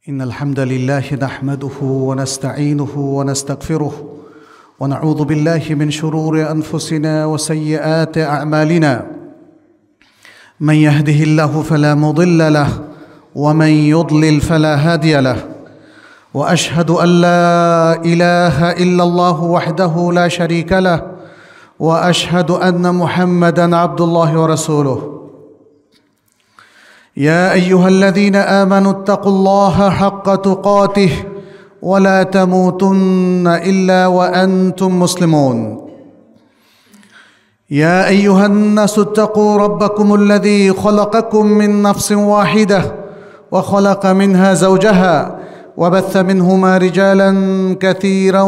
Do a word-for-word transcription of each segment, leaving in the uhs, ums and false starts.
إن الحمد لله نحمده ونستعينه ونستغفره ونعوذ بالله من شرور أنفسنا وسيئات أعمالنا. من يهده الله فلا مضل له ومن يضلل فلا هادي له، وأشهد أن لا إله إلا الله وحده لا شريك له، وأشهد أن محمدًا عبد الله ورسوله. يا أيها الذين آمنوا اتقوا الله حق تقاته ولا تموتن إلا وأنتم مسلمون. يا أيها الناس اتقوا ربكم الذي خلقكم من نفس واحدة وخلق منها زوجها وبث منهما رجالا كثيرا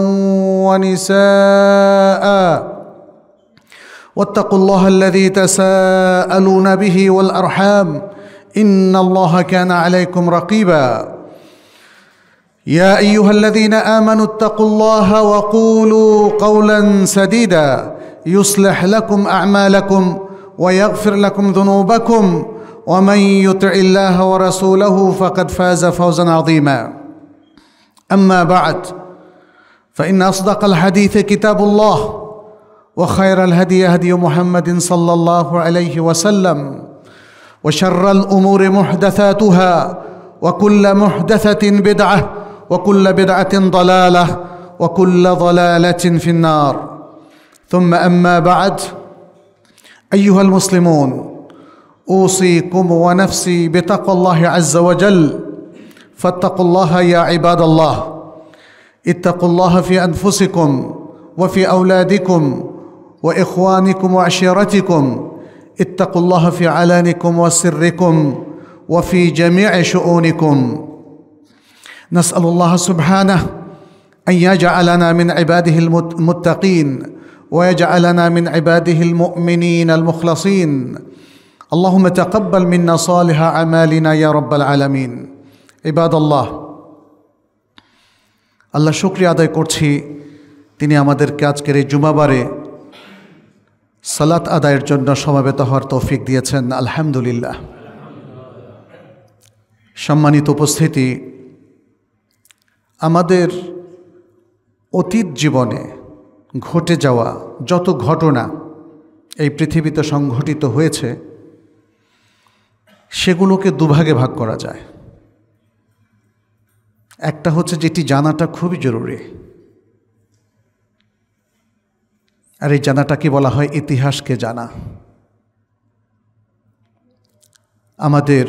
ونساء، واتقوا الله الذي تساءلون به والأرحام إن الله كان عليكم رقيبا. يا أيها الذين آمنوا اتقوا الله وقولوا قولا سديدا يصلح لكم أعمالكم ويغفر لكم ذنوبكم، ومن يطع الله ورسوله فقد فاز فوزا عظيما. أما بعد، فإن أصدق الحديث كتاب الله، وخير الهدي هدي محمد صلى الله عليه وسلم، وشر الأمور محدثاتها، وكل محدثة بدعة، وكل بدعة ضلالة، وكل ضلالة في النار. ثم أما بعد، أيها المسلمون، أوصيكم ونفسي بتقوى الله عز وجل، فاتقوا الله يا عباد الله. اتقوا الله في أنفسكم وفي أولادكم وإخوانكم وعشيرتكم. اتقوا الله في علانكم وسركم وفي جميع شؤونكم. نسأل الله سبحانه أن يجعلنا من عباده المتقين، ويجعلنا من عباده المؤمنين المخلصين. اللهم تقبل منا صالح أعمالنا يا رب العالمين। عباد الله, আল্লাহ শুকরিয়া আদায় করছি, তিনি আমাদেরকে আজকের এই জুমাবারে সালাত আদায়ের জন্য সমাবেত হওয়ার তৌফিক দিয়েছেন। আলহামদুলিল্লাহ। সম্মানিত উপস্থিতি, আমাদের অতীত জীবনে ঘটে যাওয়া যত ঘটনা এই পৃথিবীতে সংঘটিত হয়েছে, সেগুলোকে দুভাগে ভাগ করা যায়। একটা হচ্ছে যেটি জানাটা খুবই জরুরি, আর এই জানাটাকে বলা হয় ইতিহাসকে জানা। আমাদের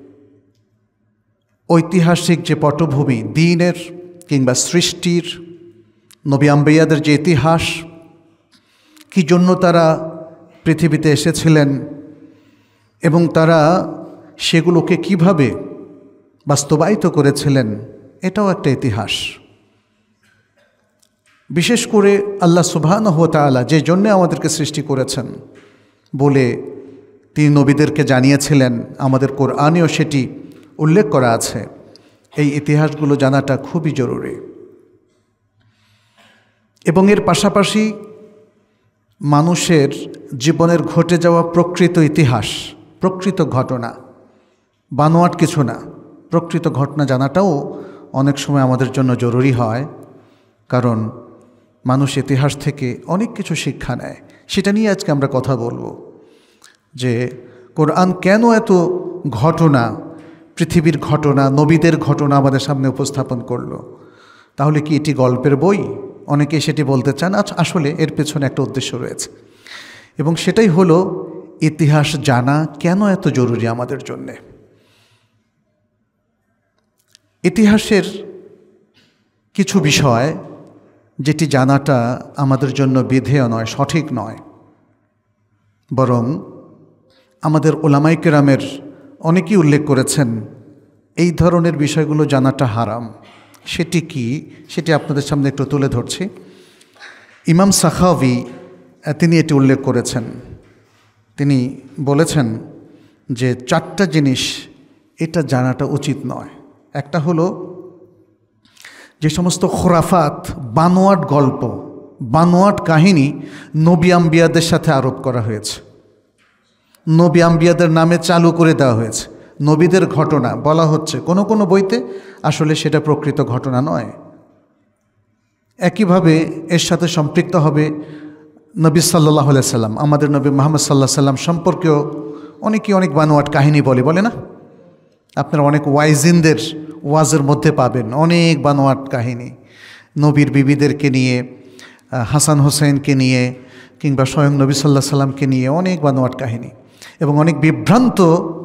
ঐতিহাসিক যে পটভূমি, দ্বীনের কিংবা সৃষ্টির, নবী আম্বিয়াদের যে ইতিহাস, কি জন্য তারা পৃথিবীতে এসেছিলেন এবং তারা সেগুলোকে কিভাবে বাস্তবায়িত করেছিলেন, এটাও একটা ইতিহাস। বিশেষ করে আল্লাহ সুবহানাহু ওয়া তাআলা যে জন্য আমাদেরকে সৃষ্টি করেছেন বলে তিনি নবীদেরকে জানিয়েছিলেন, আমাদের কোরআনেও সেটি উল্লেখ করা আছে। এই ইতিহাসগুলো জানাটা খুবই জরুরি। এবং এর পাশাপাশি মানুষের জীবনের ঘটে যাওয়া প্রকৃত ইতিহাস, প্রকৃত ঘটনা, বানোয়াট কিছু না, প্রকৃত ঘটনা জানাটাও অনেক সময় আমাদের জন্য জরুরি হয়। কারণ মানুষ ইতিহাস থেকে অনেক কিছু শিক্ষা নেয়। সেটা নিয়ে আজকে আমরা কথা বলবো যে কোরআন কেন এত ঘটনা, পৃথিবীর ঘটনা, নবীদের ঘটনা আমাদের সামনে উপস্থাপন করলো। তাহলে কি এটি গল্পের বই? অনেকে সেটি বলতে চান। আচ্ছা, আসলে এর পেছনে একটা উদ্দেশ্য রয়েছে, এবং সেটাই হলো ইতিহাস জানা কেন এত জরুরি আমাদের জন্যে। ইতিহাসের কিছু বিষয় যেটি জানাটা আমাদের জন্য বিধেয় নয়, সঠিক নয়, বরং আমাদের ওলামায়ে কেরামের অনেকেই উল্লেখ করেছেন এই ধরনের বিষয়গুলো জানাটা হারাম। সেটি কি, সেটি আপনাদের সামনে একটু তুলে ধরছি। ইমাম সাখাভী তিনি এটি উল্লেখ করেছেন। তিনি বলেছেন যে চারটা জিনিস এটা জানাটা উচিত নয়। একটা হলো যে সমস্ত খুরাফাত, বানোয়াট গল্প, বানোয়াট কাহিনী নবী আম্বিয়াদের সাথে আরোপ করা হয়েছে, নবী আম্বিয়াদের নামে চালু করে দেওয়া হয়েছে। নবীদের ঘটনা বলা হচ্ছে কোনো কোনো বইতে, আসলে সেটা প্রকৃত ঘটনা নয়। একইভাবে এর সাথে সম্পৃক্ত হবে নবী সাল্লাল্লাহু আলাইহি সাল্লাম, আমাদের নবী মুহাম্মদ সাল্লাল্লাহু আলাইহি সাল্লাম সম্পর্কেও অনেকেই অনেক বানোয়াট কাহিনী বলে বলে না? আপনারা অনেক ওয়াইজিনদের ওয়াজের মধ্যে পাবেন অনেক বানোয়াট কাহিনী, নবীর বিবিদেরকে নিয়ে, হাসান হোসেনকে নিয়ে, কিংবা স্বয়ং নবী সাল্লাল্লাহু আলাইহি সাল্লামকে নিয়ে অনেক বানোয়াট কাহিনী। এবং অনেক বিভ্রান্ত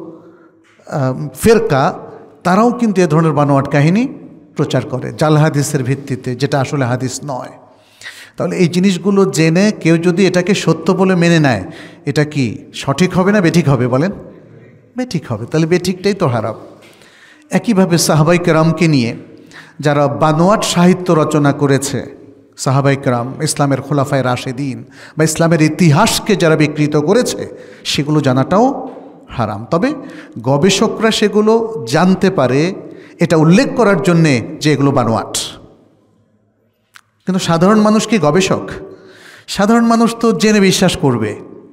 ফেরকা তারাও কিন্তু এ ধরনের বানোয়াট কাহিনী প্রচার করে জাল হাদিসের ভিত্তিতে, যেটা আসলে হাদিস নয়। তাহলে এই জিনিসগুলো জেনে কেউ যদি এটাকে সত্য বলে মেনে নেয়, এটা কি সঠিক হবে না বেঠিক হবে বলেন? বেঠিক হবে। তাহলে বেঠিকটাই তো হারাম। একইভাবে সাহাবাই কেরামকে নিয়ে যারা বানোয়াট সাহিত্য রচনা করেছে, সাহাবাই কেরাম, ইসলামের খোলাফায়ে রাশেদিন বা ইসলামের ইতিহাসকে যারা বিকৃত করেছে, সেগুলো জানাটাও হারাম। তবে গবেষকরা সেগুলো জানতে পারে এটা উল্লেখ করার জন্যে যে এগুলো বানোয়াট। কিন্তু সাধারণ মানুষ কি গবেষক? সাধারণ মানুষ তো জেনে বিশ্বাস করবে।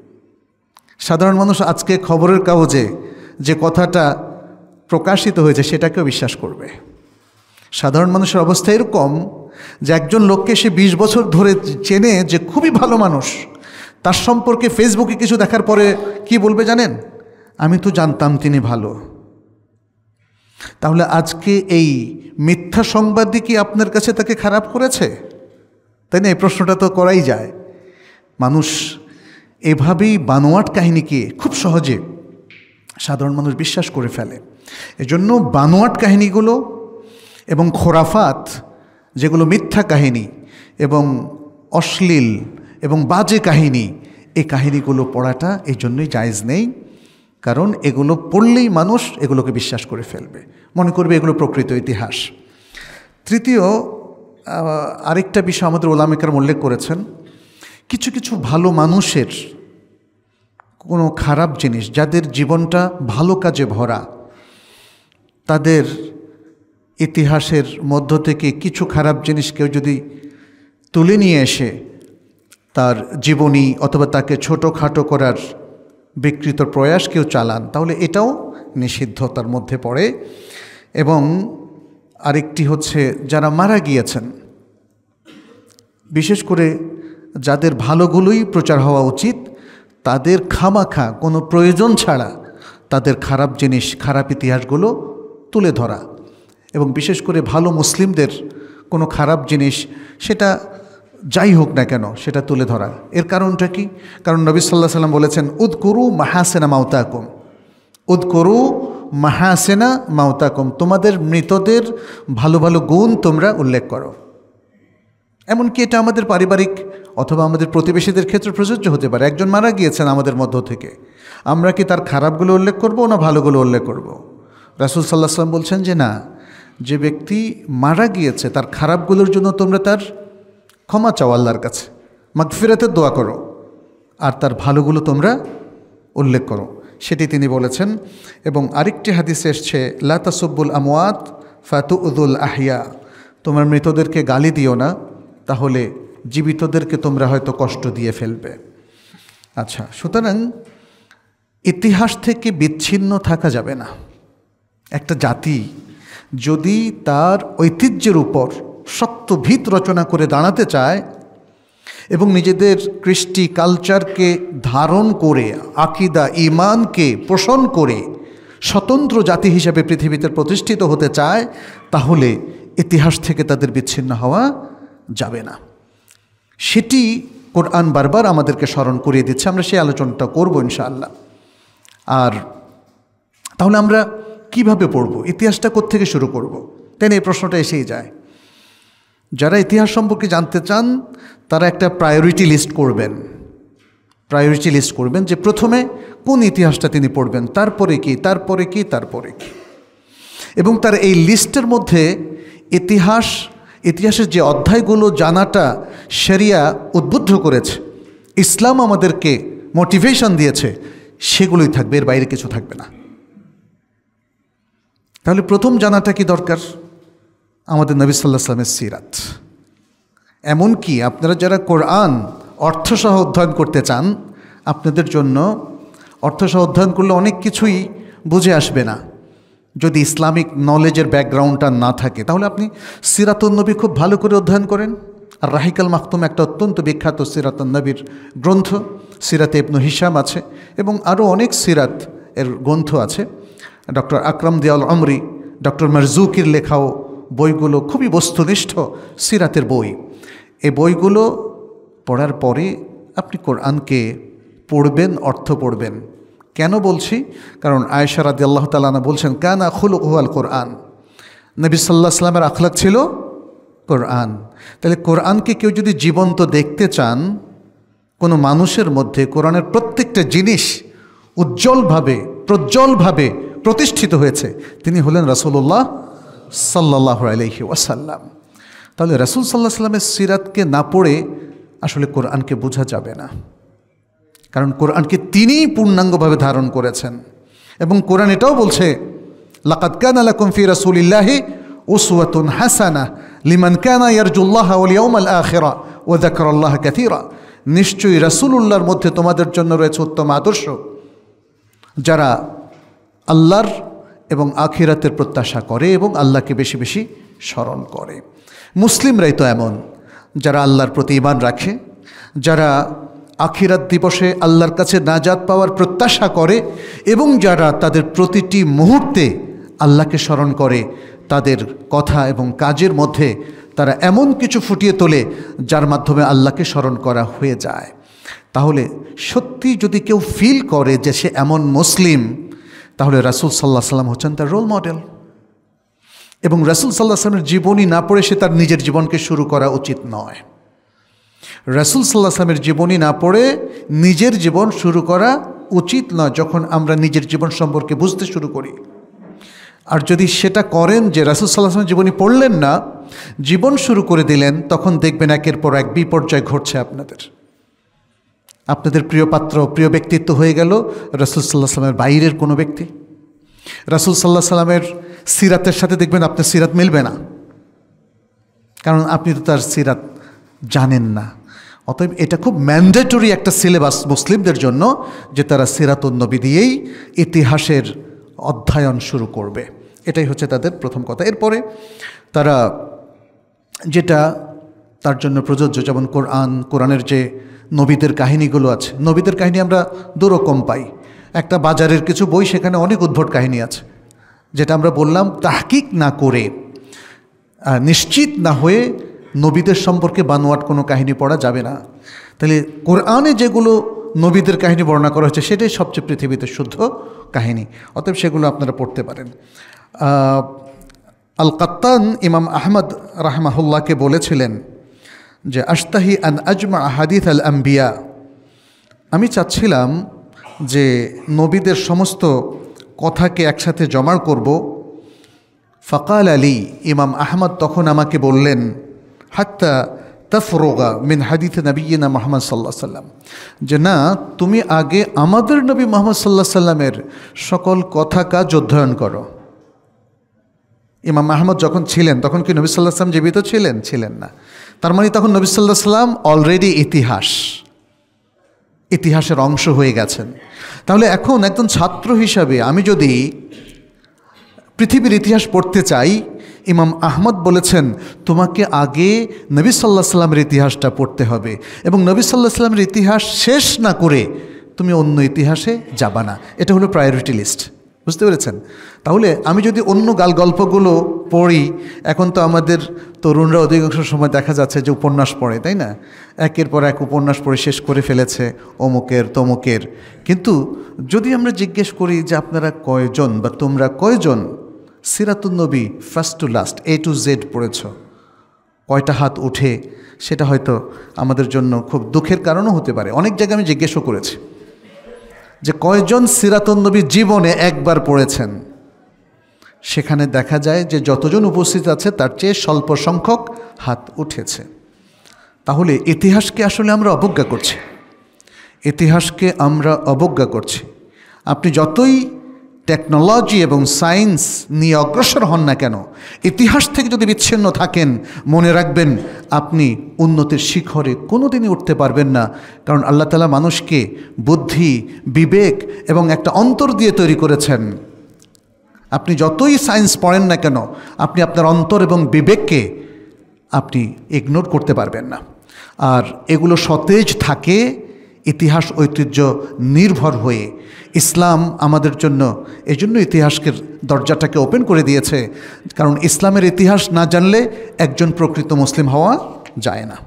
সাধারণ মানুষ আজকে খবরের কাগজে যে কথাটা প্রকাশিত হয়েছে সেটাকেও বিশ্বাস করবে। সাধারণ মানুষের অবস্থা এরকম যে একজন লোককে সে বিশ বছর ধরে চেনে, যে খুবই ভালো মানুষ, তার সম্পর্কে ফেসবুকে কিছু দেখার পরে কি বলবে জানেন? আমি তো জানতাম তিনি ভালো। তাহলে আজকে এই মিথ্যা সংবাদই কি আপনার কাছে তাকে খারাপ করেছে? তাই না? এই প্রশ্নটা তো করাই যায়। মানুষ এভাবেই বানোয়াট কাহিনীকে খুব সহজে সাধারণ মানুষ বিশ্বাস করে ফেলে। এজন্য বানোয়াট কাহিনীগুলো এবং খোরাফাত, যেগুলো মিথ্যা কাহিনী এবং অশ্লীল এবং বাজে কাহিনী, এই কাহিনীগুলো পড়াটা এই জন্যই জায়েজ নেই। কারণ এগুলো পড়লেই মানুষ এগুলোকে বিশ্বাস করে ফেলবে, মনে করবে এগুলো প্রকৃত ইতিহাস। তৃতীয় আরেকটা বিষয় আমাদের ওলামা কেরাম উল্লেখ করেছেন, কিছু কিছু ভালো মানুষের কোনো খারাপ জিনিস, যাদের জীবনটা ভালো কাজে ভরা, তাদের ইতিহাসের মধ্য থেকে কিছু খারাপ জিনিস কেউ যদি তুলে নিয়ে এসে তার জীবনী অথবা তাকে ছোটোখাটো করার বিকৃত প্রয়াস কেউ চালান, তাহলে এটাও নিষিদ্ধতার মধ্যে পড়ে। এবং আরেকটি হচ্ছে যারা মারা গিয়েছেন, বিশেষ করে যাদের ভালোগুলোই প্রচার হওয়া উচিত, তাদের খামাখা কোনো প্রয়োজন ছাড়া তাদের খারাপ জিনিস, খারাপ ইতিহাসগুলো তুলে ধরা, এবং বিশেষ করে ভালো মুসলিমদের কোনো খারাপ জিনিস, সেটা যাই হোক না কেন, সেটা তুলে ধরা। এর কারণটা কি? কারণ নবী সাল্লাল্লাহু আলাইহি সাল্লাম বলেছেন, উদকুরু মাহাসেনা মাউতাকুম, উদকুরু মাহাসেনা মাউতাকুম, তোমাদের মৃতদের ভালো ভালো গুণ তোমরা উল্লেখ করো। এমনকি এটা আমাদের পারিবারিক অথবা আমাদের প্রতিবেশীদের ক্ষেত্রে প্রযোজ্য হতে পারে। একজন মারা গিয়েছেন আমাদের মধ্য থেকে, আমরা কি তার খারাপগুলো উল্লেখ করব না ভালোগুলো উল্লেখ করব? রাসূল সাল্লাল্লাহু আলাইহি সাল্লাম বলছেন যে না, যে ব্যক্তি মারা গিয়েছে তার খারাপগুলোর জন্য তোমরা তার ক্ষমা চাও আল্লাহর কাছে, মাগফিরাতের দোয়া করো, আর তার ভালোগুলো তোমরা উল্লেখ করো, সেটি তিনি বলেছেন। এবং আরেকটি হাদিসে এসছে, লা তাসুব্বুল আমওয়াত ফাতুউযুল আহইয়া, তোমরা মৃতদেরকে গালি দিও না, তাহলে জীবিতদেরকে তোমরা হয়তো কষ্ট দিয়ে ফেলবে। আচ্ছা, সুতরাং ইতিহাস থেকে বিচ্ছিন্ন থাকা যাবে না। একটা জাতি যদি তার ঐতিহ্যের উপর শক্ত ভিত রচনা করে দাঁড়াতে চায় এবং নিজেদের কৃষ্টি কালচারকে ধারণ করে, আকিদা ঈমানকে পোষণ করে স্বতন্ত্র জাতি হিসেবে পৃথিবীতে প্রতিষ্ঠিত হতে চায়, তাহলে ইতিহাস থেকে তাদের বিচ্ছিন্ন হওয়া যাবে না। সেটি কোরআন বারবার আমাদেরকে স্মরণ করিয়ে দিচ্ছে। আমরা সেই আলোচনাটা করব ইনশাআল্লাহ। আর তাহলে আমরা কিভাবে পড়ব, ইতিহাসটা কোত্থেকে শুরু করব? তাই না, এই প্রশ্নটা এসেই যায়। যারা ইতিহাস সম্পর্কে জানতে চান তারা একটা প্রায়োরিটি লিস্ট করবেন, প্রায়োরিটি লিস্ট করবেন যে প্রথমে কোন ইতিহাসটা তিনি পড়বেন, তারপরে কি, তারপরে কি, তারপরে কি। এবং তার এই লিস্টের মধ্যে ইতিহাস, ইতিহাসের যে অধ্যায়গুলো জানাটা শরিয়া উদ্বুদ্ধ করেছে, ইসলাম আমাদেরকে মোটিভেশন দিয়েছে, সেগুলোই থাকবে, এর বাইরে কিছু থাকবে না। তাহলে প্রথম জানাটা কি দরকার? আমাদের নবী সাল্লাল্লাহু আলাইহি ওয়াসাল্লামের সিরাত। এমনকি আপনারা যারা কোরআন অর্থসহ অধ্যয়ন করতে চান, আপনাদের জন্য অর্থসহ অধ্যয়ন করলে অনেক কিছুই বুঝে আসবে না। যদি ইসলামিক নলেজের ব্যাকগ্রাউন্ডটা না থাকে, তাহলে আপনি সিরাতুন নবী খুব ভালো করে অধ্যয়ন করেন। আর রাহিকাল মাখতুম একটা অত্যন্ত বিখ্যাত সিরাতুন নবীর গ্রন্থ, সিরাতে ইবনু হিশাম আছে এবং আরও অনেক সিরাত এর গ্রন্থ আছে। ডক্টর আকরাম দিয়াল আমরি, ডক্টর মারজুকির লেখাও বইগুলো খুবই বস্তুনিষ্ঠ সিরাতের বই। এই বইগুলো পড়ার পরে আপনি কোরআনকে পড়বেন, অর্থ পড়বেন। কেন বলছি? কারণ আয়েশা রাদিয়াল্লাহু তাআলা আনহা বলছেন, কানা খুলুকুহু আল কোরআন, নবী সাল্লাল্লাহু আলাইহি ওয়াসাল্লামের আখলাক ছিল কোরআন। তাহলে কোরআনকে কেউ যদি জীবন্ত দেখতে চান, কোনো মানুষের মধ্যে কোরআনের প্রত্যেকটা জিনিস উজ্জ্বলভাবে প্রজ্জ্বলভাবে প্রতিষ্ঠিত হয়েছে, তিনি হলেন রাসূলুল্লাহ সাল্লাল্লাহু আলাইহি ওয়াসাল্লাম। তাহলে রাসূল সাল্লাল্লাহু আলাইহি ওয়াসাল্লামের সিরাতকে না পড়ে আসলে কোরআনকে বোঝা যাবে না, কারণ কোরআনকে তিনিই পূর্ণাঙ্গভাবে ধারণ করেছেন। এবং কোরআন এটাও বলছে, লাকাদ কানা লাকুম ফি রাসূলিল্লাহি উসওয়াতুন হাসানাহ লিমান কানা ইয়ারজুল্লাহা ওয়াল ইয়াউমাল আখিরা ওয়া যাকারাল্লাহা কাসীরা। নিশ্চয়ই রাসূলুল্লাহর মধ্যে তোমাদের জন্য রয়েছে উত্তম আদর্শ, যারা আল্লাহর এবং আখিরাতের প্রত্যাশা করে এবং আল্লাহকে বেশি বেশি স্মরণ করে। মুসলিমরাই তো এমন, যারা আল্লাহর প্রতি ঈমান রাখে, যারা আখিরাত দিবসে আল্লাহর কাছে নাজাত পাওয়ার প্রত্যাশা করে এবং যারা তাদের প্রতিটি মুহূর্তে আল্লাহকে স্মরণ করে, তাদের কথা এবং কাজের মধ্যে তারা এমন কিছু ফুটিয়ে তোলে যার মাধ্যমে আল্লাহকে স্মরণ করা হয়ে যায়। তাহলে সত্যি যদি কেউ ফিল করে যে সে এমন মুসলিম, তাহলে রাসূল সাল্লাল্লাহু আলাইহি ওয়াসাল্লাম হচ্ছেন তার রোল মডেল। এবং রাসূল সাল্লাল্লাহু আলাইহি ওয়াসাল্লামের জীবনী না পড়ে সে তার নিজের জীবনকে শুরু করা উচিত নয়। রাসূল সাল্লাল্লাহু আলাইহি ওয়াসাল্লামের জীবনী না পড়ে নিজের জীবন শুরু করা উচিত নয় যখন আমরা নিজের জীবন সম্পর্কে বুঝতে শুরু করি। আর যদি সেটা করেন যে রাসূল সাল্লাল্লাহু আলাইহি ওয়াসাল্লাম জীবনী পড়লেন না, জীবন শুরু করে দিলেন, তখন দেখবেন একের পর এক বিপর্যয় ঘটছে আপনাদের। আপনাদের প্রিয় পাত্র, প্রিয় ব্যক্তিত্ব হয়ে গেল রাসূল সাল্লাল্লাহু আলাইহি ওয়াসাল্লামের বাইরের কোনো ব্যক্তি। রাসূল সাল্লাল্লাহু আলাইহি ওয়াসাল্লামের সিরাতের সাথে দেখবেন আপনার সিরাত মিলবে না, কারণ আপনি তো তার সিরাত জানেন না। অতএব এটা খুব ম্যান্ডেটরি একটা সিলেবাস মুসলিমদের জন্য যে তারা সিরাতুন নবী দিয়েই ইতিহাসের অধ্যয়ন শুরু করবে। এটাই হচ্ছে তাদের প্রথম কথা। এরপরে তারা যেটা তার জন্য প্রযোজ্য, যেমন কোরআন, কোরআনের যে নবীদের কাহিনীগুলো আছে, নবীদের কাহিনী আমরা দুরকম পাই। একটা বাজারের কিছু বই, সেখানে অনেক উদ্ভট কাহিনী আছে, যেটা আমরা বললাম তাহকিক না করে, নিশ্চিত না হয়ে নবীদের সম্পর্কে বানোয়াট কোনো কাহিনী পড়া যাবে না। তাহলে কোরআনে যেগুলো নবীদের কাহিনী বর্ণনা করা হচ্ছে সেটাই সবচেয়ে পৃথিবীতে শুদ্ধ কাহিনী, অতএব সেগুলো আপনারা পড়তে পারেন। আল কাত্তান ইমাম আহমদ রাহমাহুল্লাহকে বলেছিলেন যে আশতাহি আন আজমা হাদিস আল আম্বিয়া, আমি চাচ্ছিলাম যে নবীদের সমস্ত কথাকে একসাথে জমা করব। ফাকাল আলী, ইমাম আহমদ তখন আমাকে বললেন, হাত্তা তাফরোগা মিন হাদিথ নবীনা মুহাম্মদ সাল্লাল্লাহু আলাইহি সাল্লাম, যে না, তুমি আগে আমাদের নবী মুহাম্মদ সাল্লাল্লাহু আলাইহি সাল্লামের সকল কথা কাজ অধ্যয়ন করো। ইমাম আহমদ যখন ছিলেন তখন কি নবী সাল্লাল্লাহু আলাইহি সাল্লাম জীবিত ছিলেন? ছিলেন না। তার মানে তখন নবী সাল্লাল্লাহু আলাইহি সাল্লাম অলরেডি ইতিহাস ইতিহাসের অংশ হয়ে গেছেন। তাহলে এখন একজন ছাত্র হিসাবে আমি যদি পৃথিবীর ইতিহাস পড়তে চাই, ইমাম আহমদ বলেছেন তোমাকে আগে নবী সাল্লাল্লাহু আলাইহি সাল্লামের ইতিহাসটা পড়তে হবে, এবং নবী সাল্লাল্লাহু আলাইহি সাল্লামের ইতিহাস শেষ না করে তুমি অন্য ইতিহাসে যাবা না। এটা হলো প্রায়োরিটি লিস্ট, বুঝতে পেরেছেন? তাহলে আমি যদি অন্য গাল গল্পগুলো পড়ি, এখন তো আমাদের তরুণরা অধিকাংশ সময় দেখা যাচ্ছে যে উপন্যাস পড়ে, তাই না? একের পর এক উপন্যাস পড়ে শেষ করে ফেলেছে অমুকের তমুকের। কিন্তু যদি আমরা জিজ্ঞেস করি যে আপনারা কয়জন বা তোমরা কয়জন Siratun Nabi first to last A to Z পড়েছ, কয়টা হাত উঠে? সেটা হয়তো আমাদের জন্য খুব দুঃখের কারণও হতে পারে। অনেক জায়গায় আমি জিজ্ঞেসও করেছি যে কয়জন সিরাতুন নবী জীবনে একবার পড়েছেন। সেখানে দেখা যায় যে যতজন উপস্থিত আছে তার চেয়ে স্বল্প সংখ্যক হাত উঠেছে। তাহলে ইতিহাসকে আসলে আমরা অবজ্ঞা করছি, ইতিহাসকে আমরা অবজ্ঞা করছি। আপনি যতই টেকনোলজি এবং সায়েন্স নিয়ে অগ্রসর হন না কেন, ইতিহাস থেকে যদি বিচ্ছিন্ন থাকেন, মনে রাখবেন আপনি উন্নতির শিখরে কোনোদিনই উঠতে পারবেন না। কারণ আল্লাহ তাআলা মানুষকে বুদ্ধি, বিবেক এবং একটা অন্তর দিয়ে তৈরি করেছেন। আপনি যতই সায়েন্স পড়েন না কেন, আপনি আপনার অন্তর এবং বিবেককে আপনি ইগনোর করতে পারবেন না। আর এগুলো সতেজ থাকে ইতিহাস ঐতিহ্য নির্ভর হয়ে। ইসলাম আমাদের জন্য এই জন্য ইতিহাসের দরজাটাকে ওপেন করে দিয়েছে, কারণ ইসলামের ইতিহাস না জানলে একজন প্রকৃত মুসলিম হওয়া যায় না।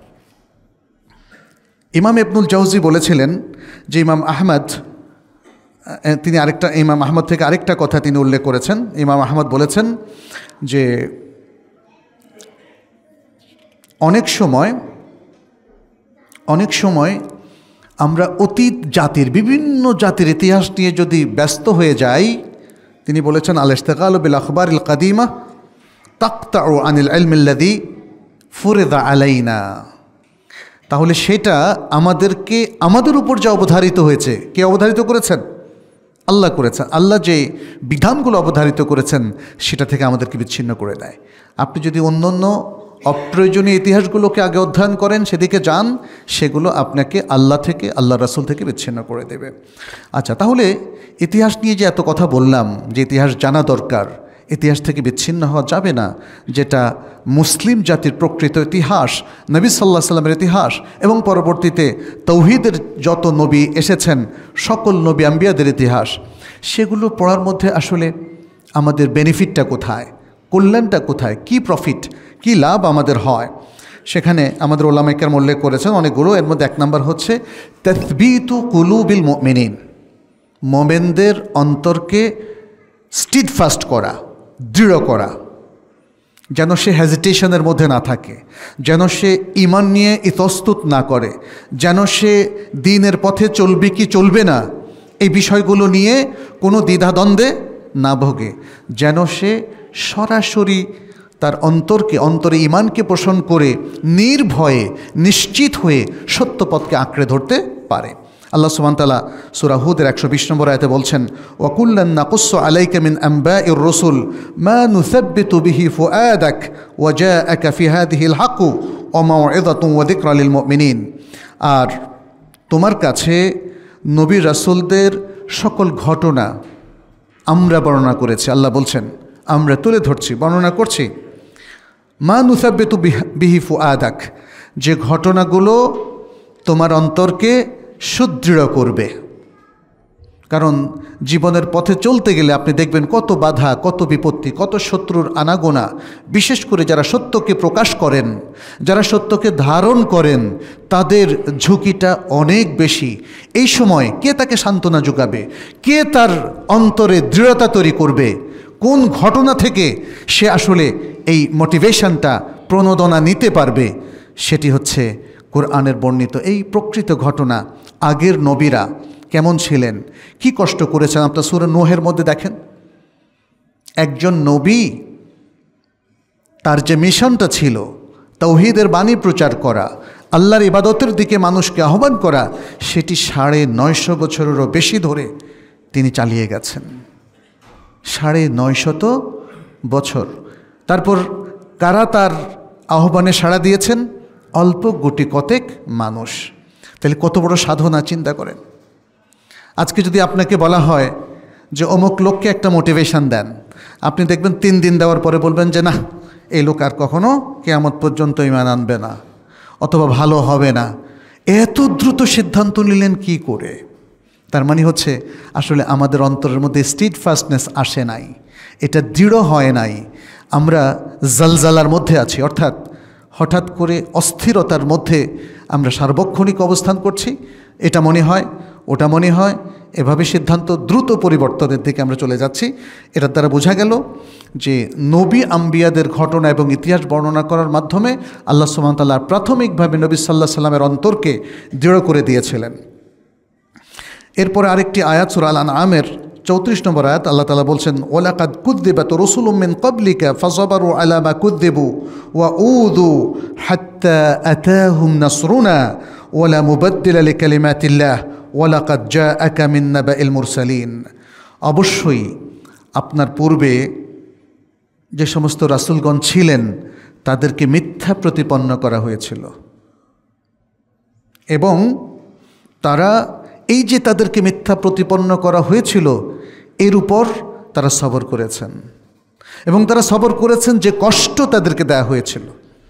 ইমাম ইবনুল জাওজি বলেছিলেন যে ইমাম আহমদ, তিনি আরেকটা ইমাম আহমদ থেকে আরেকটা কথা তিনি উল্লেখ করেছেন। ইমাম আহমদ বলেছেন যে অনেক সময় অনেক সময় আমরা অতীত জাতির বিভিন্ন জাতির ইতিহাস নিয়ে যদি ব্যস্ত হয়ে যাই, তিনি বলেছেন আল ইশতিগাল বিল আখবার আল কাদিমা তাকতাউ আনিল ইলমি আল্লাযী ফুরিদা আলাইনা, তাহলে সেটা আমাদেরকে আমাদের উপর যা অবধারিত হয়েছে, কে অবধারিত করেছেন? আল্লাহ করেছেন। আল্লাহ যে বিধানগুলো অবধারিত করেছেন সেটা থেকে আমাদেরকে বিচ্ছিন্ন করে দেয়। আপনি যদি অন্য অন্য অপ্রয়োজনীয় ইতিহাসগুলোকে আগে অধ্যয়ন করেন, সেদিকে যান, সেগুলো আপনাকে আল্লাহ থেকে, আল্লাহ রাসূল থেকে বিচ্ছিন্ন করে দেবে। আচ্ছা, তাহলে ইতিহাস নিয়ে যে এত কথা বললাম, যে ইতিহাস জানা দরকার, ইতিহাস থেকে বিচ্ছিন্ন হওয়া যাবে না, যেটা মুসলিম জাতির প্রকৃত ইতিহাস, নবী সাল্লাল্লাহু আলাইহি সাল্লামের ইতিহাস, এবং পরবর্তীতে তৌহিদের যত নবী এসেছেন সকল নবী আম্বিয়াদের ইতিহাস, সেগুলো পড়ার মধ্যে আসলে আমাদের বেনিফিটটা কোথায়, কল্যাণটা কোথায়, কি প্রফিট, কি লাভ আমাদের হয়, সেখানে আমাদের ওলামায়ে কেরাম উল্লেখ করেছেন অনেকগুলো। এর মধ্যে এক নম্বর হচ্ছে তাসবীতু কুলুবিল মুমিনিন, মোমেনদের অন্তরকে স্টিডফাস্ট করা, দৃঢ় করা, যেন সে হেজিটেশনের মধ্যে না থাকে, যেন সে ঈমান নিয়ে ইতস্তত না করে, যেন সে দ্বীনের পথে চলবে কি চলবে না এই বিষয়গুলো নিয়ে কোনো দ্বিধাদ্বন্দ্বে না ভোগে, যেন সে সরাসরি তার অন্তরকে, অন্তরে ঈমানকে পোষণ করে নির্ভয়ে নিশ্চিত হয়ে সত্য পথকে আঁকড়ে ধরতে পারে। আল্লাহ সুবহানাহু ওয়া তাআলা সূরা হুদের একশো বিশ নম্বর আয়াতে বলছেন, ওয়া কুল্লান নাকুসসু আলাইকা মিন আনবাইর রুসুল মা নুসাব্বিতু বিহি ফুআদাক ওয়া জাআকা ফি হাদিহিল হাক্কু ওয়া মাউইযাতুন ওয়া যিকরা লিল মুমিনিন। আর তোমার কাছে নবী রাসূলদের সকল ঘটনা আমরা বর্ণনা করেছি। আল্লাহ বলছেন আমরা তুলে ধরছি, বর্ণনা করছি। মা নুসাব্বিতু বিহি ফুআদাক, যে ঘটনাগুলো তোমার অন্তরকে সুদৃঢ় করবে। কারণ জীবনের পথে চলতে গেলে আপনি দেখবেন কত বাধা, কত বিপত্তি, কত শত্রুর আনাগোনা। বিশেষ করে যারা সত্যকে প্রকাশ করেন, যারা সত্যকে ধারণ করেন, তাদের ঝুঁকিটা অনেক বেশি। এই সময় কে তাকে সান্ত্বনা যোগাবে, কে তার অন্তরে দৃঢ়তা তৈরি করবে, কোন ঘটনা থেকে সে আসলে এই মোটিভেশনটা, প্রণোদনা নিতে পারবে, সেটি হচ্ছে কোরআনের বর্ণিত এই প্রকৃত ঘটনা। আগের নবীরা কেমন ছিলেন, কি কষ্ট করেছেন, আপনার সূরা নূহের মধ্যে দেখেন। একজন নবী, তার যে মিশনটা ছিল তাওহীদের বাণী প্রচার করা, আল্লাহর ইবাদতের দিকে মানুষকে আহ্বান করা, সেটি সাড়ে নয়শো বছরেরও বেশি ধরে তিনি চালিয়ে গেছেন। সাড়ে নয়শত বছর। তারপর কারা তার আহ্বানে সাড়া দিয়েছেন? অল্প গুটি কতেক মানুষ। তাহলে কত বড় সাধনা চিন্তা করেন। আজকে যদি আপনাকে বলা হয় যে অমুক লোককে একটা মোটিভেশন দেন, আপনি দেখবেন তিন দিন দেওয়ার পরে বলবেন যে না, এই লোক আর কখনো কিয়ামত পর্যন্ত ঈমান আনবে না, অথবা ভালো হবে না। এত দ্রুত সিদ্ধান্ত নিলেন কি করে? তার মানে হচ্ছে আসলে আমাদের অন্তরের মধ্যে স্টিডফাস্টনেস আসে নাই, এটা দৃঢ় হয় নাই। আমরা জালজালার মধ্যে আছি, অর্থাৎ হঠাৎ করে অস্থিরতার মধ্যে আমরা সার্বক্ষণিক অবস্থান করছি। এটা মনে হয়, ওটা মনে হয়, এভাবে সিদ্ধান্ত দ্রুত পরিবর্তনের দিকে আমরা চলে যাচ্ছি। এটার দ্বারা বোঝা গেল যে নবী আম্বিয়াদের ঘটনা এবং ইতিহাস বর্ণনা করার মাধ্যমে আল্লাহ সুবহানাহু ওয়া তাআলা প্রাথমিকভাবে নবী সাল্লাল্লাহু আলাইহি সাল্লামের অন্তরকে দৃঢ় করে দিয়েছিলেন। এরপরে আরেকটি আয়াত সূরা আল আনআমের চৌত্রিশ নম্বর আয়াত, আল্লাহ তাআলা বলছেন, ওয়ালাকাদ কুযযিবাত রুসুলুম মিন ক্বাবলিকা ফাসাবারু আলা মা কুযযিবু ওয়া উযু হাত্তা আতাহুম নাসরুনা ওয়ালা মুবাদদিলা লিকালিমাতিল্লাহ ওয়ালাকাদ জাআকা মিন নাবাইল মুরসালিন। অবশ্যই আপনার পূর্বে যে সমস্ত রাসূলগণ ছিলেন তাদেরকে মিথ্যা প্রতিপন্ন করা হয়েছিল, এবং তারা এই যে তাদেরকে মিথ্যা প্রতিপন্ন করা হয়েছিল এর উপর তারা সবর করেছেন, এবং তারা সবর করেছেন যে কষ্ট তাদেরকে দেয়া হয়েছিল।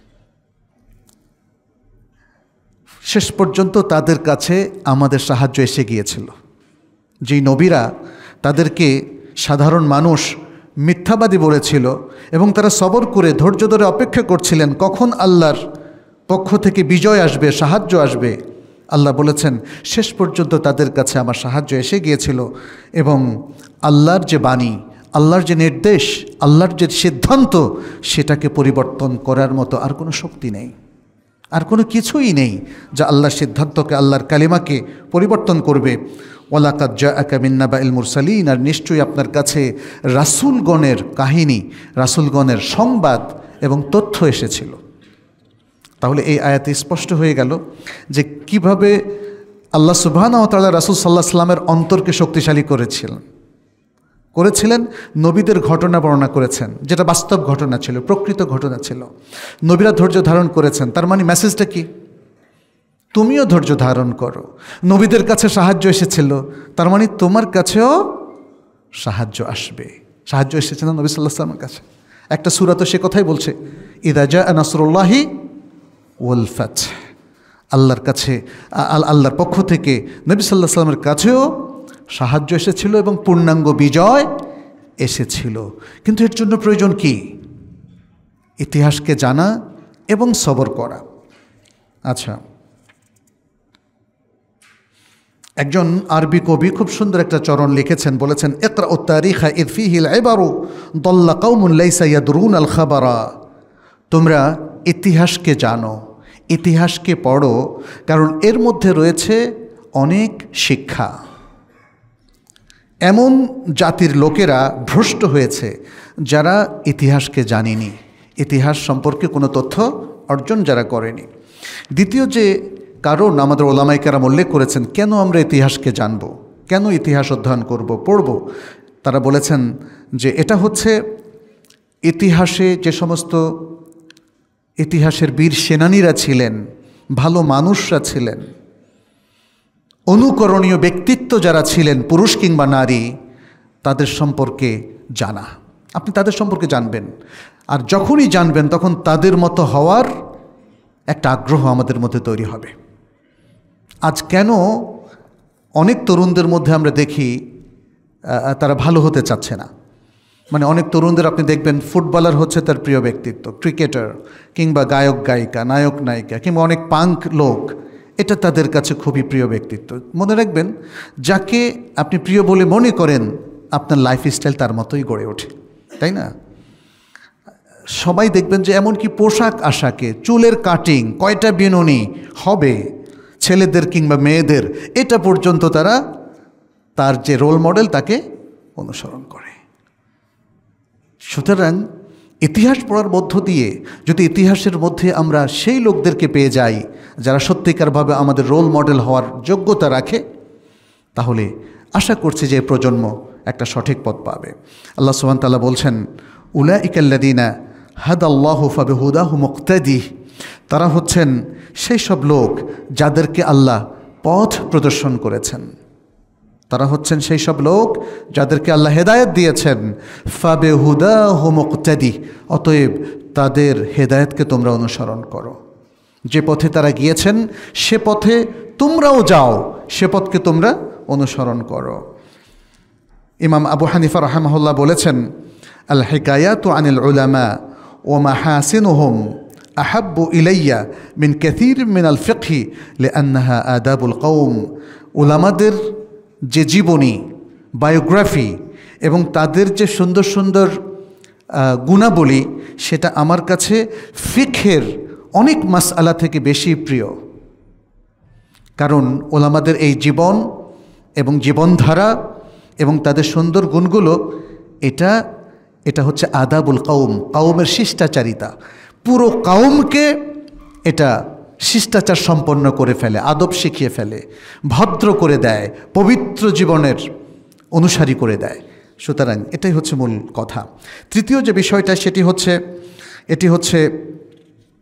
শেষ পর্যন্ত তাদের কাছে আমাদের সাহায্য এসে গিয়েছিল। যেই নবীরা তাদেরকে সাধারণ মানুষ মিথ্যাবাদী বলেছিল, এবং তারা সবর করে ধৈর্য ধরে অপেক্ষা করছিলেন কখন আল্লাহর পক্ষ থেকে বিজয় আসবে, সাহায্য আসবে। আল্লাহ বলেছেন শেষ পর্যন্ত তাদের কাছে আমার সাহায্য এসে গিয়েছিল, এবং আল্লাহর যে বাণী, আল্লাহর যে নির্দেশ, আল্লাহর যে সিদ্ধান্ত, সেটাকে পরিবর্তন করার মতো আর কোনো শক্তি নেই, আর কোনো কিছুই নেই যা আল্লাহর সিদ্ধান্তকে, আল্লাহর কালিমাকে পরিবর্তন করবে। ওয়ালাকাদ জাআকা মিন নাবাইল মুরসালিন, আর নিশ্চয়ই আপনার কাছে রাসূলগণের কাহিনী, রাসূলগণের সংবাদ এবং তথ্য এসেছিল। তাহলে এই আয়াতে স্পষ্ট হয়ে গেল যে কিভাবে আল্লাহ সুবহানাহু ওয়া তাআলা রাসূল সাল্লাল্লাহু আলাইহি ওয়াসাল্লামের অন্তরকে শক্তিশালী করেছিলেন করেছিলেন নবীদের ঘটনা বর্ণনা করেছেন, যেটা বাস্তব ঘটনা ছিল, প্রকৃত ঘটনা ছিল। নবীরা ধৈর্য ধারণ করেছেন, তার মানে মেসেজটা কি? তুমিও ধৈর্য ধারণ করো। নবীদের কাছে সাহায্য এসেছিল, তার মানে তোমার কাছেও সাহায্য আসবে। সাহায্য এসেছে না নবী সাল্লাল্লাহু আলাইহি ওয়াসাল্লামের কাছে? একটা সূরা তো সে কথাই বলছে, ইযা জাআ নাসরুল্লাহি ওয়াল ফাতহ। আল্লাহর কাছে, আল্লাহর পক্ষ থেকে নবী সাল্লাল্লাহু আলাইহি ওয়াসাল্লামের কাছেও সাহায্য এসেছিল এবং পূর্ণাঙ্গ বিজয় এসেছিল। কিন্তু এর জন্য প্রয়োজন কি? ইতিহাসকে জানা এবং সবর করা। আচ্ছা, একজন আরবি কবি খুব সুন্দর একটা চরণ লিখেছেন, বলেছেন ইকরাউ তারিখা ইয ফীহিল ইবারু দাল্লা কওমুন লাইসা ইয়াদরুনাল খাবারা। তোমরা ইতিহাসকে জানো, ইতিহাসকে পড়ো, কারণ এর মধ্যে রয়েছে অনেক শিক্ষা। এমন জাতির লোকেরা ভ্রষ্ট হয়েছে যারা ইতিহাসকে জানেনি, ইতিহাস সম্পর্কে কোনো তথ্য অর্জন যারা করেনি। দ্বিতীয় যে কারণ আমাদের ওলামায়ে কেরাম উল্লেখ করেছেন কেন আমরা ইতিহাসকে জানব, কেন ইতিহাস অধ্যয়ন করব, পড়ব, তারা বলেছেন যে এটা হচ্ছে ইতিহাসে যে সমস্ত ইতিহাসের বীর সেনানীরা ছিলেন, ভালো মানুষরা ছিলেন, অনুকরণীয় ব্যক্তিত্ব যারা ছিলেন, পুরুষ কিংবা নারী, তাদের সম্পর্কে জানা। আপনি তাদের সম্পর্কে জানবেন, আর যখনই জানবেন তখন তাদের মতো হওয়ার একটা আগ্রহ আমাদের মধ্যে তৈরি হবে। আজ কেন অনেক তরুণদের মধ্যে আমরা দেখি তারা ভালো হতে চাচ্ছে না? মানে অনেক তরুণদের আপনি দেখবেন ফুটবলার হচ্ছে তার প্রিয় ব্যক্তিত্ব, ক্রিকেটার কিংবা গায়ক গায়িকা, নায়ক নায়িকা কিংবা অনেক পাঙ্ক লোক, এটা তাদের কাছে খুবই প্রিয় ব্যক্তিত্ব। মনে রাখবেন, যাকে আপনি প্রিয় বলে মনে করেন আপনার লাইফস্টাইল তার মতোই গড়ে ওঠে, তাই না? সবাই দেখবেন যে এমনকি পোশাক আশাকে, চুলের কাটিং, কয়টা বিনুনি হবে ছেলেদের কিংবা মেয়েদের, এটা পর্যন্ত তারা তার যে রোল মডেল তাকে অনুসরণ করে। সুতরাং ইতিহাস পড়ার মধ্য দিয়ে যদি ইতিহাসের মধ্যে আমরা সেই লোকদেরকে পেয়ে যাই যারা সত্যিকারভাবে আমাদের রোল মডেল হওয়ার যোগ্যতা রাখে, তাহলে আশা করছি যে প্রজন্ম একটা সঠিক পথ পাবে। আল্লাহ সুবহানাহু ওয়া তাআলা বলছেন, উলাইকাল্লাযীনা হাদাল্লাহু ফাবিহুদাহু মুক্তাদি। তারা হচ্ছেন সেই সব লোক যাদেরকে আল্লাহ পথ প্রদর্শন করেছেন, তারা হচ্ছেন সেই সব লোক যাদেরকে আল্লাহ হেদায়েত দিয়েছেন। ফাবিহুদাহু মুক্তাদি, অতএব তাদের হেদায়েতকে তোমরা অনুসরণ করো। যে পথে তারা গিয়েছেন সে পথে তোমরাও যাও, সে পথকে তোমরা অনুসরণ করো। ইমাম আবু হানিফা রাহিমাহুল্লাহ বলেছেন, আল হিকায়াতু আনিল উলামা ওয়া মাহাসিনুহুম আহাব্বু ইলাইয়া মিন কাসীর মিনাল ফিকহি লিআন্নাহা আদাবুল কওম। উলামাদের যে জীবনী, বায়োগ্রাফি এবং তাদের যে সুন্দর সুন্দর গুণাবলী, সেটা আমার কাছে ফিকহের অনেক মাসআলা থেকে বেশি প্রিয়। কারণ ওলামাদের এই জীবন এবং জীবনধারা এবং তাদের সুন্দর গুণগুলো, এটা এটা হচ্ছে আদাবুল কওম, কওমের শিষ্টাচারিতা। পুরো কওমকে এটা শিষ্টাচার সম্পন্ন করে ফেলে, আদব শিখিয়ে ফেলে, ভদ্র করে দেয়, পবিত্র জীবনের অনুসারী করে দেয়। সুতরাং এটাই হচ্ছে মূল কথা। তৃতীয় যে বিষয়টা সেটি হচ্ছে এটি হচ্ছে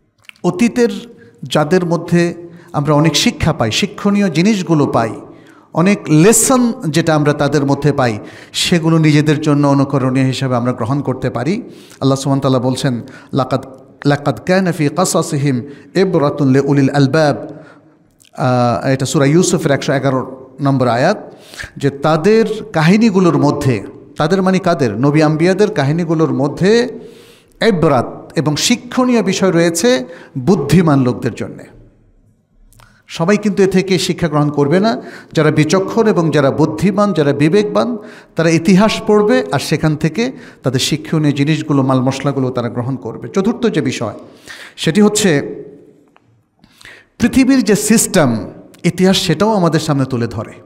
অতীতের যাদের মধ্যে আমরা অনেক শিক্ষা পাই, শিক্ষণীয় জিনিসগুলো পাই, অনেক লেসন যেটা আমরা তাদের মধ্যে পাই সেগুলো নিজেদের জন্য অনুকরণীয় হিসাবে আমরা গ্রহণ করতে পারি। আল্লাহ সুবহানাহু ওয়া তাআলা বলছেন, লাকাদ লাকাদ কানা ফি কাসাসিহিম ইবরাতুন লিউলিল আলবাব, এটা সূরা ইউসুফের একশো এগারো নম্বর আয়াত, যে তাদের কাহিনীগুলোর মধ্যে, তাদের মানে কাদের, নবী আম্বিয়াদের কাহিনীগুলোর মধ্যে ইবরাত এবং শিক্ষণীয় বিষয় রয়েছে বুদ্ধিমান লোকদের জন্যে। সবাই কিন্তু এ থেকে শিক্ষা গ্রহণ করবে না। যারা বিচক্ষণ এবং যারা বুদ্ধিমান, যারা বিবেকবান, তারা ইতিহাস পড়বে আর সেখান থেকে তাদের শিক্ষণীয় জিনিসগুলো, মাল মশলাগুলো তারা গ্রহণ করবে। চতুর্থ যে বিষয় সেটি হচ্ছে পৃথিবীর যে সিস্টেম, ইতিহাস সেটাও আমাদের সামনে তুলে ধরে।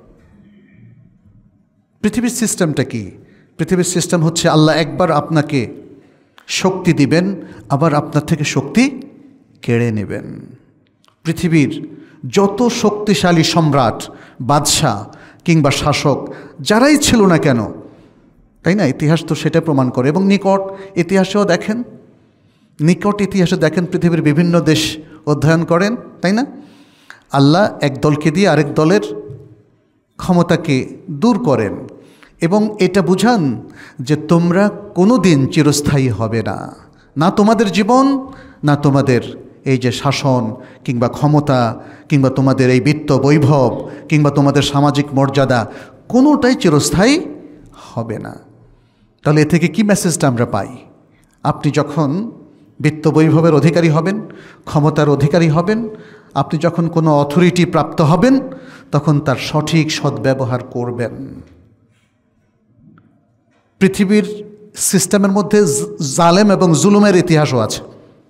পৃথিবীর সিস্টেমটা কি? পৃথিবীর সিস্টেম হচ্ছে আল্লাহ একবার আপনাকে শক্তি দিবেন, আবার আপনার থেকে শক্তি কেড়ে নেবেন। পৃথিবীর যত শক্তিশালী সম্রাট, বাদশাহ কিংবা শাসক যারাই ছিল না কেন, তাই না, ইতিহাস তো সেটা প্রমাণ করে। এবং নিকট ইতিহাসেও দেখেন, নিকট ইতিহাসে দেখেন পৃথিবীর বিভিন্ন দেশ অধ্যয়ন করেন, তাই না, আল্লাহ এক দলকে দিয়ে আরেক দলের ক্ষমতাকে দূর করেন এবং এটা বুঝান যে তোমরা কোনো দিন চিরস্থায়ী হবে না, না তোমাদের জীবন, না তোমাদের এই যে শাসন কিংবা ক্ষমতা কিংবা তোমাদের এই বিত্ত বৈভব কিংবা তোমাদের সামাজিক মর্যাদা, কোনোটাই চিরস্থায়ী হবে না। তাহলে এ থেকে কি মেসেজটা আমরা পাই? আপনি যখন বিত্ত বৈভবের অধিকারী হবেন, ক্ষমতার অধিকারী হবেন, আপনি যখন কোনো অথরিটি প্রাপ্ত হবেন, তখন তার সঠিক সদ্ব্যবহার করবেন। পৃথিবীর সিস্টেমের মধ্যে জালেম এবং জুলুমের ইতিহাসও আছে।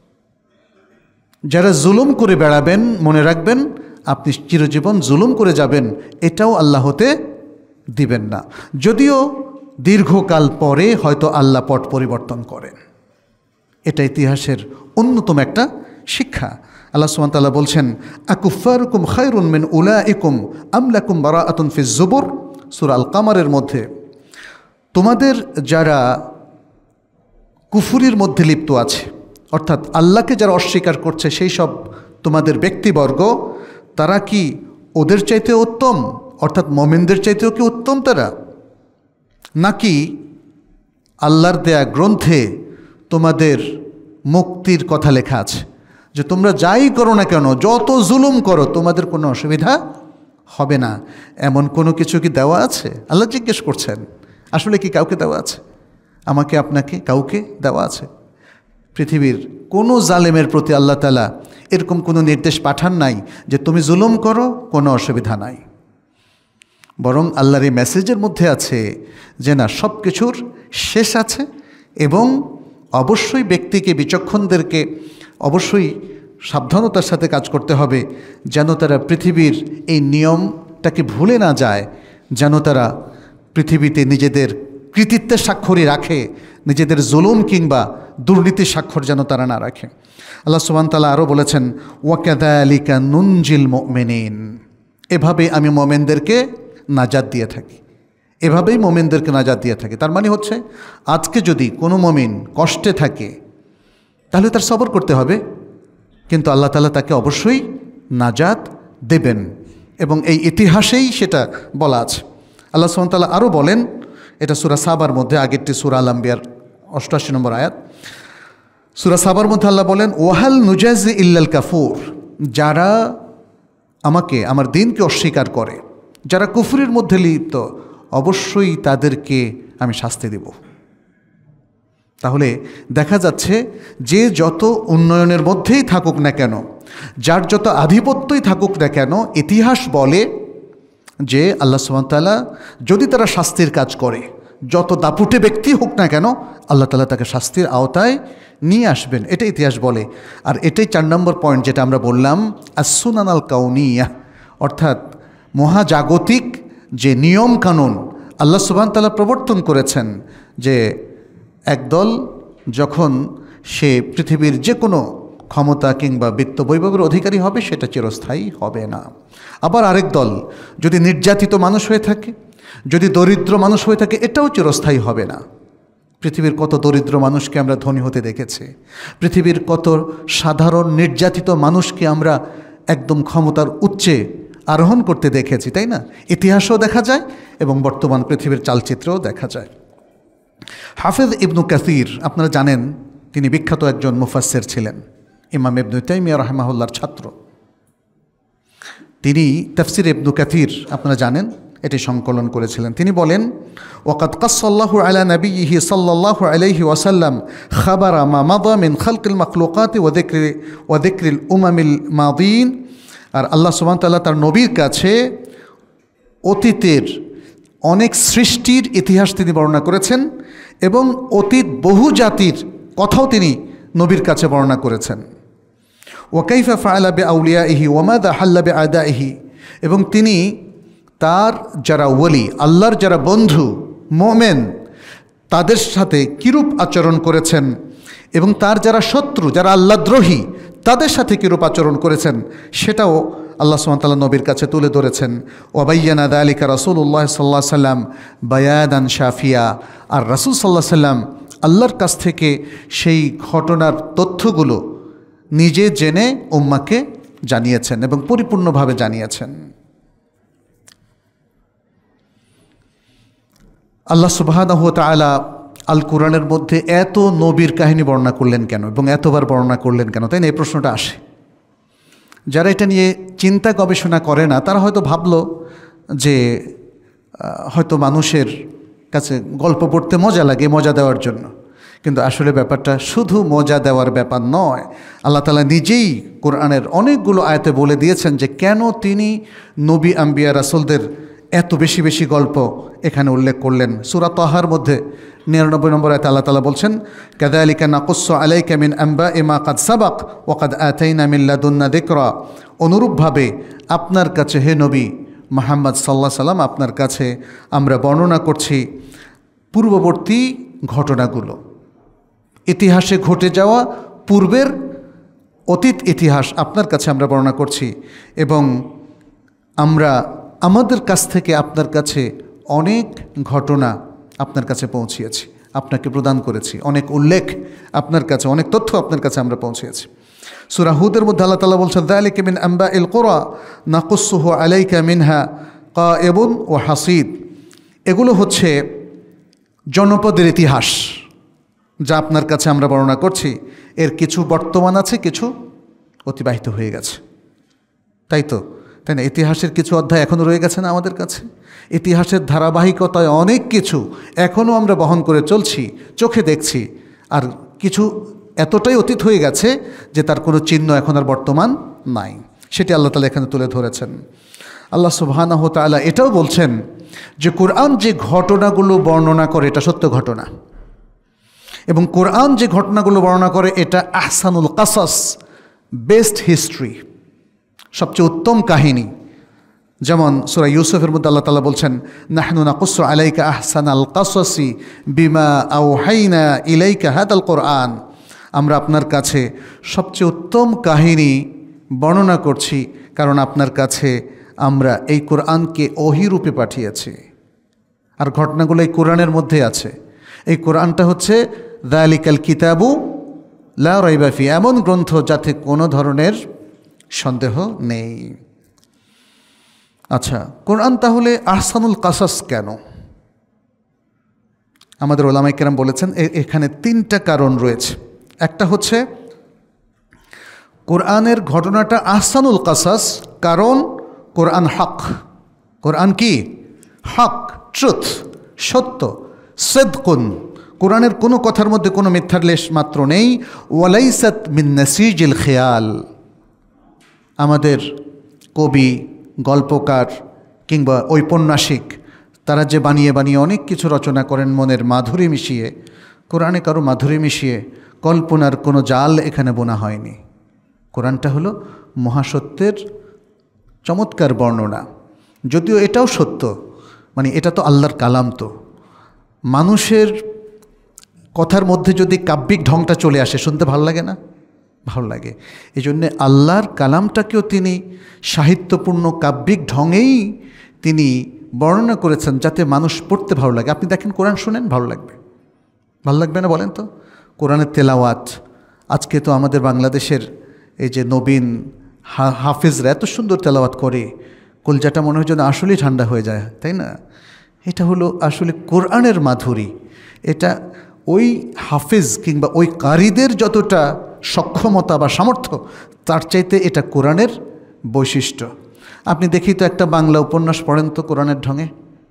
যারা জুলুম করে বেড়াবেন, মনে রাখবেন আপনি চিরজীবন জুলুম করে যাবেন, এটাও আল্লাহ হতে দিবেন না। যদিও দীর্ঘকাল পরে হয়তো আল্লাহ পট পরিবর্তন করেন। এটা ইতিহাসের অন্যতম একটা শিক্ষা। আল্লাহ সুবহানাহু ওয়া তাআলা বলছেন, আকুফারুকুম খায়রুন মিন উলাইকুম আম লাকুম বারাআতুন ফিজ জুবুর, সূরা আল কামারের মধ্যে, তোমাদের যারা কুফরির মধ্যে লিপ্ত আছে, অর্থাৎ আল্লাহকে যারা অস্বীকার করছে, সেই সব তোমাদের ব্যক্তিবর্গ, তারা কি ওদের চাইতে উত্তম, অর্থাৎ মুমিনদের চাইতেও কি উত্তম তারা? নাকি আল্লাহর দেয়া গ্রন্থে তোমাদের মুক্তির কথা লেখা আছে যে তোমরা যাই করো না কেন, যত জুলুম করো, তোমাদের কোনো অসুবিধা হবে না, এমন কোনো কিছু কি দেওয়া আছে? আল্লাহ জিজ্ঞেস করছেন। আসলে কি কাউকে দেওয়া আছে? আমাকে, আপনাকে, কাউকে দেওয়া আছে? পৃথিবীর কোনো জালেমের প্রতি আল্লাহ তাআলা এরকম কোনো নির্দেশ পাঠান নাই যে তুমি জুলুম করো, কোনো অসুবিধা নাই। বরং আল্লাহর এই মেসেজের মধ্যে আছে যে না, সব কিছুর শেষ আছে এবং অবশ্যই ব্যক্তিকে, বিচক্ষণদেরকে অবশ্যই সাবধানতার সাথে কাজ করতে হবে, যেন তারা পৃথিবীর এই নিয়মটাকে ভুলে না যায়, যেন তারা পৃথিবীতে নিজেদের কৃতিত্বের স্বাক্ষরই রাখে, নিজেদের জুলুম কিংবা দুর্নীতির স্বাক্ষর যেন তারা না রাখে। আল্লাহ সুবহানাহু ওয়া তাআলা আরও বলেছেন, ওয়াকাযালিকা নুনজিল মুমিনিন, এভাবে আমি মোমেনদেরকে নাজাত দিয়ে থাকি, এভাবেই মোমেনদেরকে নাজাত দিয়ে থাকি। তার মানে হচ্ছে আজকে যদি কোনো মোমিন কষ্টে থাকে তাহলে তার সবর করতে হবে, কিন্তু আল্লাহ তাআলা তাকে অবশ্যই নাজাত দেবেন এবং এই ইতিহাসেই সেটা বলা আছে। আল্লাহ সুবহানাহু ওয়া তাআলা আরও বলেন, এটা সূরা সাবার মধ্যে, আগেরটি সূরা আল আম্বিয়ার অষ্টআশি নম্বর আয়াত, সূরা সাবার মধ্যে আল্লাহ বলেন, ওয়াহাল নুজাজি ইল্লাল কাফুর, যারা আমাকে, আমার দিনকে অস্বীকার করে, যারা কুফরির মধ্যে লিপ্ত, অবশ্যই তাদেরকে আমি শাস্তি দেব। তাহলে দেখা যাচ্ছে যে যত উন্নয়নের মধ্যেই থাকুক না কেন, যার যত আধিপত্যই থাকুক না কেন, ইতিহাস বলে যে আল্লাহ সুবহানাহু ওয়া তাআলা যদি তারা শাস্তির কাজ করে, যত দাপুটে ব্যক্তি হোক না কেন, আল্লাহ তাআলা তাকে শাস্তির আওতায় নিয়ে আসবেন, এটা ইতিহাস বলে। আর এটাই চার নম্বর পয়েন্ট যেটা আমরা বললাম, আস-সুনান আল কাউনিয়া, অর্থাৎ মহাজাগতিক যে নিয়ম কানুন আল্লাহ সুবহানাহু ওয়া তাআলা প্রবর্তন করেছেন, যে একদল যখন সে পৃথিবীর যে কোনো ক্ষমতা কিংবা বিত্ত বৈভবের অধিকারী হবে, সেটা চিরস্থায়ী হবে না। আবার আরেক দল যদি নির্যাতিত মানুষ হয়ে থাকে, যদি দরিদ্র মানুষ হয়ে থাকে, এটাও চিরস্থায়ী হবে না। পৃথিবীর কত দরিদ্র মানুষকে আমরা ধনী হতে দেখেছি, পৃথিবীর কত সাধারণ নির্যাতিত মানুষকে আমরা একদম ক্ষমতার উচ্চে আরোহণ করতে দেখেছি, তাই না? ইতিহাসও দেখা যায় এবং বর্তমান পৃথিবীর চালচিত্রও দেখা যায়। হাফেজ ইবনু কাসির আপনারা জানেন, তিনি বিখ্যাত একজন মুফাসসির ছিলেন, ইমাম ইবনু তাইমিয়া রাহিমাহুল্লাহর ছাত্র। তিনি তাফসির ইবনু কাসির আপনারা জানেন, এটি সংকলন করেছিলেন। তিনি বলেন, ওয়াকাদ কাসসাল্লাহু আলা নবিয়িহি সাল্লাল্লাহু আলাইহি ওয়াসাল্লাম খাবারা মা মাদা মিন খালকিল মাখলুকাতি ওয়া যিকরি ওয়া যিকরিল উমামিল মাদিন। আর আল্লাহ সুবহানাহু ওয়া তাআলা তার নবীর কাছে অতীতের অনেক সৃষ্টির ইতিহাস তিনি বর্ণনা করেছেন এবং অতীত বহু জাতির কথাও তিনি নবীর কাছে বর্ণনা করেছেন। ওয়া কাইফা ফাআলা বিআউলিয়াইহি ওয়া মাযা হাল্লা বিআদাইহি, এবং তিনি তার যারা ওলি, আল্লাহর যারা বন্ধু মোমেন, তাদের সাথে কিরূপ আচরণ করেছেন এবং তার যারা শত্রু, যারা আল্লাহদ্রোহী, তাদের সাথে কিরূপ আচরণ করেছেন সেটাও আল্লাহ সুবহানাহু ওয়া তাআলা নবীর কাছে তুলে ধরেছেন। ওয়াবাইয়ানা যালিকা রাসূলুল্লাহ সাল্লাল্লাহু আলাইহি সাল্লাম বায়ানান শাফিয়া। আর রাসূল সাল্লাল্লাহু আলাইহি সাল্লাম আল্লাহর কাছ থেকে সেই ঘটনার তথ্যগুলো নিজে জেনে উম্মাকে জানিয়েছেন এবং পরিপূর্ণভাবে জানিয়েছেন। আল্লাহ সুবহানাহু ওয়া তাআলা আল কোরআনের মধ্যে এত নবীর কাহিনী বর্ণনা করলেন কেন এবং এতবার বর্ণনা করলেন কেন, তাই না? এই প্রশ্নটা আসে। যারা এটা নিয়ে চিন্তা গবেষণা করে না তারা হয়তো ভাবলো যে হয়তো মানুষের কাছে গল্প পড়তে মজা লাগে, মজা দেওয়ার জন্য। কিন্তু আসলে ব্যাপারটা শুধু মজা দেওয়ার ব্যাপার নয়। আল্লাহ তাআলা নিজেই কোরআনের অনেকগুলো আয়াতে বলে দিয়েছেন যে কেন তিনি নবী আম্বিয়া রাসূলদের এত বেশি বেশি গল্প এখানে উল্লেখ করলেন। সূরা তাহার মধ্যে নিরানব্বই নম্বর আয়াতে আল্লাহ তাআলা বলছেন, কাযালিকা নাকুসসু আলাইকা মিন আনবাই মা কাদ সাবাক ওয়া কাদ আতাইনা মিন লাদুন্না যিকরা। অনুরূপভাবে আপনার কাছে হে নবী মুহাম্মদ সাল্লাল্লাহু আলাইহি সাল্লাম, আপনার কাছে আমরা বর্ণনা করছি পূর্ববর্তী ঘটনাগুলো, ইতিহাসে ঘটে যাওয়া পূর্বের অতীত ইতিহাস আপনার কাছে আমরা বর্ণনা করছি এবং আমরা আমাদের কাছ থেকে আপনার কাছে অনেক ঘটনা আপনার কাছে পৌঁছিয়েছি, আপনাকে প্রদান করেছি, অনেক উল্লেখ আপনার কাছে, অনেক তথ্য আপনার কাছে আমরা পৌঁছিয়েছি। সূরা হুদের মধ্যে আল্লাহ তাআলা বলছেন, যালিকা মিন আনবাইল কুরা নাকুসসুহু আলাইকা মিনহা কায়িবুন ওয়া হাসিদ। এগুলো হচ্ছে জনপদের ইতিহাস যা আপনার কাছে আমরা বর্ণনা করছি। এর কিছু বর্তমান আছে, কিছু অতিবাহিত হয়ে গেছে, তাই তো? তাই না? ইতিহাসের কিছু অধ্যায় এখনও রয়ে গেছে না আমাদের কাছে? ইতিহাসের ধারাবাহিকতায় অনেক কিছু এখনও আমরা বহন করে চলছি, চোখে দেখছি। আর কিছু এতটাই অতীত হয়ে গেছে যে তার কোনো চিহ্ন এখন আর বর্তমান নাই। সেটি আল্লাহ তাআলা এখানে তুলে ধরেছেন। আল্লাহ সুবহানাহু ওয়া তাআলা এটাও বলছেন যে কোরআন যে ঘটনাগুলো বর্ণনা করে এটা সত্য ঘটনা, এবং কোরআন যে ঘটনাগুলো বর্ণনা করে এটা আহসানুল কাসাস, বেস্ট হিস্ট্রি, সবচেয়ে উত্তম কাহিনী। যেমন সূরা ইউসুফের মধ্যে আল্লাহ তাআলা বলছেন, নাহনু নাকুসসু আলাইকা আহসানাল কাসাসি বিমা আওহাইনা ইলাইকা হাদাল কোরআন। আমরা আপনার কাছে সবচেয়ে উত্তম কাহিনী বর্ণনা করছি কারণ আপনার কাছে আমরা এই কোরআনকে ওহীরূপে পাঠিয়েছি। আর ঘটনাগুলো এই কোরআনের মধ্যে আছে। এই কোরআনটা হচ্ছে যালিকাল কিতাবু লা রাইবা ফি, এমন গ্রন্থ যাতে কোনো ধরনের সন্দেহ নেই। আচ্ছা, কোরআন তাহলে আহসানুল কাসাস কেন? আমাদের ওলামায়ে কেরাম বলেছেন এখানে তিনটা কারণ রয়েছে। একটা হচ্ছে কোরআনের ঘটনাটা আহসানুল কাসাস কারণ কোরআন হক। কোরআন কি? হক, ট্রুথ, সত্য, সিদকুন। কোরআনের কোনো কথার মধ্যে কোনো মিথ্যার লেশ মাত্র নেই। ওয়ালাইসাত মিন নাসিজিল খেয়াল। আমাদের কবি, গল্পকার কিংবা ঔপন্যাসিক তারা যে বানিয়ে বানিয়ে অনেক কিছু রচনা করেন মনের মাধুরী মিশিয়ে, কোরআনে কারো মাধুরী মিশিয়ে কল্পনার কোনো জাল এখানে বোনা হয়নি। কোরআনটা হলো মহাসত্যের চমৎকার বর্ণনা। যদিও এটাও সত্য, মানে এটা তো আল্লাহর কালাম, তো মানুষের কথার মধ্যে যদি কাব্যিক ঢংটা চলে আসে শুনতে ভালো লাগে না? ভালো লাগে। এই জন্যে আল্লাহর কালামটাকেও তিনি সাহিত্যপূর্ণ কাব্যিক ঢঙেই তিনি বর্ণনা করেছেন যাতে মানুষ পড়তে ভালো লাগে। আপনি দেখেন, কোরআন শুনেন, ভালো লাগবে। ভালো লাগবে না বলেন তো? কোরআনের তেলাওয়াত, আজকে তো আমাদের বাংলাদেশের এই যে নবীন হাফিজরা এত সুন্দর তেলাওয়াত করে, কলজাটা মনে হয় যেন আসলেই ঠান্ডা হয়ে যায়, তাই না? এটা হলো আসলে কোরআনের মাধুরী। এটা ওই হাফেজ কিংবা ওই কারিদের যতটা সক্ষমতা বা সামর্থ্য, তার চাইতে এটা কোরআনের বৈশিষ্ট্য। আপনি দেখি তো একটা বাংলা উপন্যাস পড়েন তো কোরআনের ঢঙে,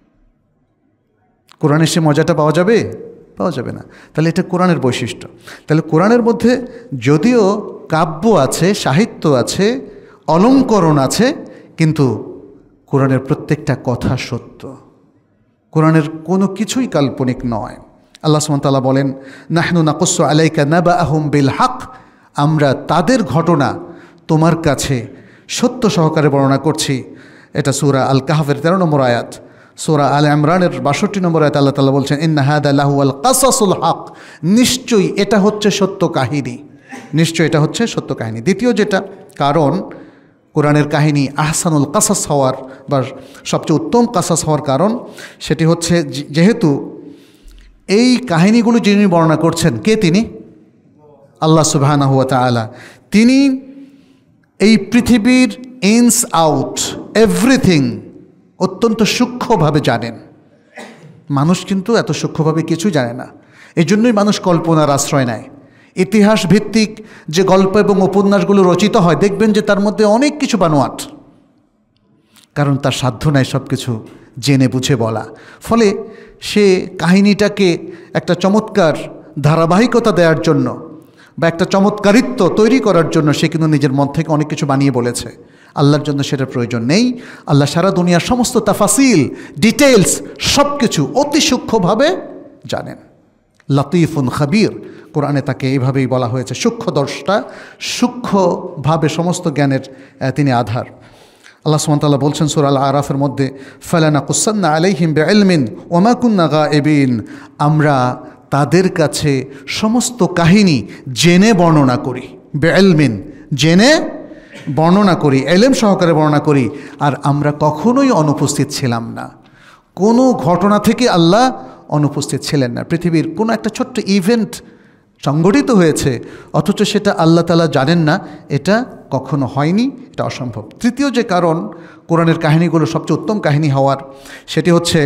কোরআনের সে মজাটা পাওয়া যাবে? পাওয়া যাবে না। তাহলে এটা কোরআনের বৈশিষ্ট্য। তাহলে কোরআনের মধ্যে যদিও কাব্য আছে, সাহিত্য আছে, অলঙ্করণ আছে, কিন্তু কোরআনের প্রত্যেকটা কথা সত্য। কোরআনের কোনো কিছুই কাল্পনিক নয়। আল্লাহ সুবহানাহু ওয়া তাআলা বলেন, নাহনু নাকুসসু আলাইকা নাবাআহুম বিল হক, আমরা তাদের ঘটনা তোমার কাছে সত্য সহকারে বর্ণনা করছি। এটা সূরা আল কাহফের তেরো নম্বর আয়াত। সূরা আল ইমরানের বাষট্টি নম্বর আয়াত আল্লাহ তাআলা বলছেন, ইন্না হাদা লাহুয়াল কাসাসুল হক, নিশ্চয়ই এটা হচ্ছে সত্য কাহিনী, নিশ্চয়ই এটা হচ্ছে সত্য কাহিনী। দ্বিতীয় যেটা কারণ কোরআনের কাহিনী আহসানুল কাসাস হওয়ার বা সবচেয়ে উত্তম কাসাস হওয়ার কারণ, সেটি হচ্ছে যেহেতু এই কাহিনীগুলো যিনি বর্ণনা করছেন, কে? তিনি আল্লাহ সুবহানাহু ওয়া তাআলা। তিনি এই পৃথিবীর ইনস আউট এভরিথিং অত্যন্ত সূক্ষ্মভাবে জানেন। মানুষ কিন্তু এত সূক্ষ্মভাবে কিছু জানে না, এই জন্যই মানুষ কল্পনার আশ্রয় নেয়। ইতিহাস ভিত্তিক যে গল্প এবং উপন্যাসগুলো রচিত হয়, দেখবেন যে তার মধ্যে অনেক কিছু বানোয়াট, কারণ তার সাধ্য নাই সব কিছু জেনে বুঝে বলা। ফলে সে কাহিনীটাকে একটা চমৎকার ধারাবাহিকতা দেওয়ার জন্য বা একটা চমৎকারিত্ব তৈরি করার জন্য সে কিন্তু নিজের মন থেকে অনেক কিছু বানিয়ে বলেছে। আল্লাহর জন্য সেটার প্রয়োজন নেই। আল্লাহ সারা দুনিয়ার সমস্ত তাফাসিল, ডিটেলস সব কিছু অতি সূক্ষ্মভাবে জানেন। লতিফুন খাবির, কোরআনে তাকে এইভাবেই বলা হয়েছে, সূক্ষ্মদর্শটা, সূক্ষ্মভাবে সমস্ত জ্ঞানের তিনি আধার। আল্লাহ সুবহানাহু ওয়া তাআলা বলছেন সূরা আল আরাফের মধ্যে, ফালানাকুসান্না আলাইহিম বিইলমিন ওয়া মা কুন্না গায়িবিন, আমরা তাদের কাছে সমস্ত কাহিনী জেনে বর্ণনা করি। বিইলমিন, জেনে বর্ণনা করি, ইলম সহকারে বর্ণনা করি, আর আমরা কখনোই অনুপস্থিত ছিলাম না। কোনো ঘটনা থেকে আল্লাহ অনুপস্থিত ছিলেন না। পৃথিবীর কোনো একটা ছোট্ট ইভেন্ট সংগঠিত হয়েছে, অথচ সেটা আল্লাহ তাআলা জানেন না, এটা কখনো হয়নি, এটা অসম্ভব। তৃতীয় যে কারণ কোরআনের কাহিনীগুলো সবচেয়ে উত্তম কাহিনী হওয়ার, সেটি হচ্ছে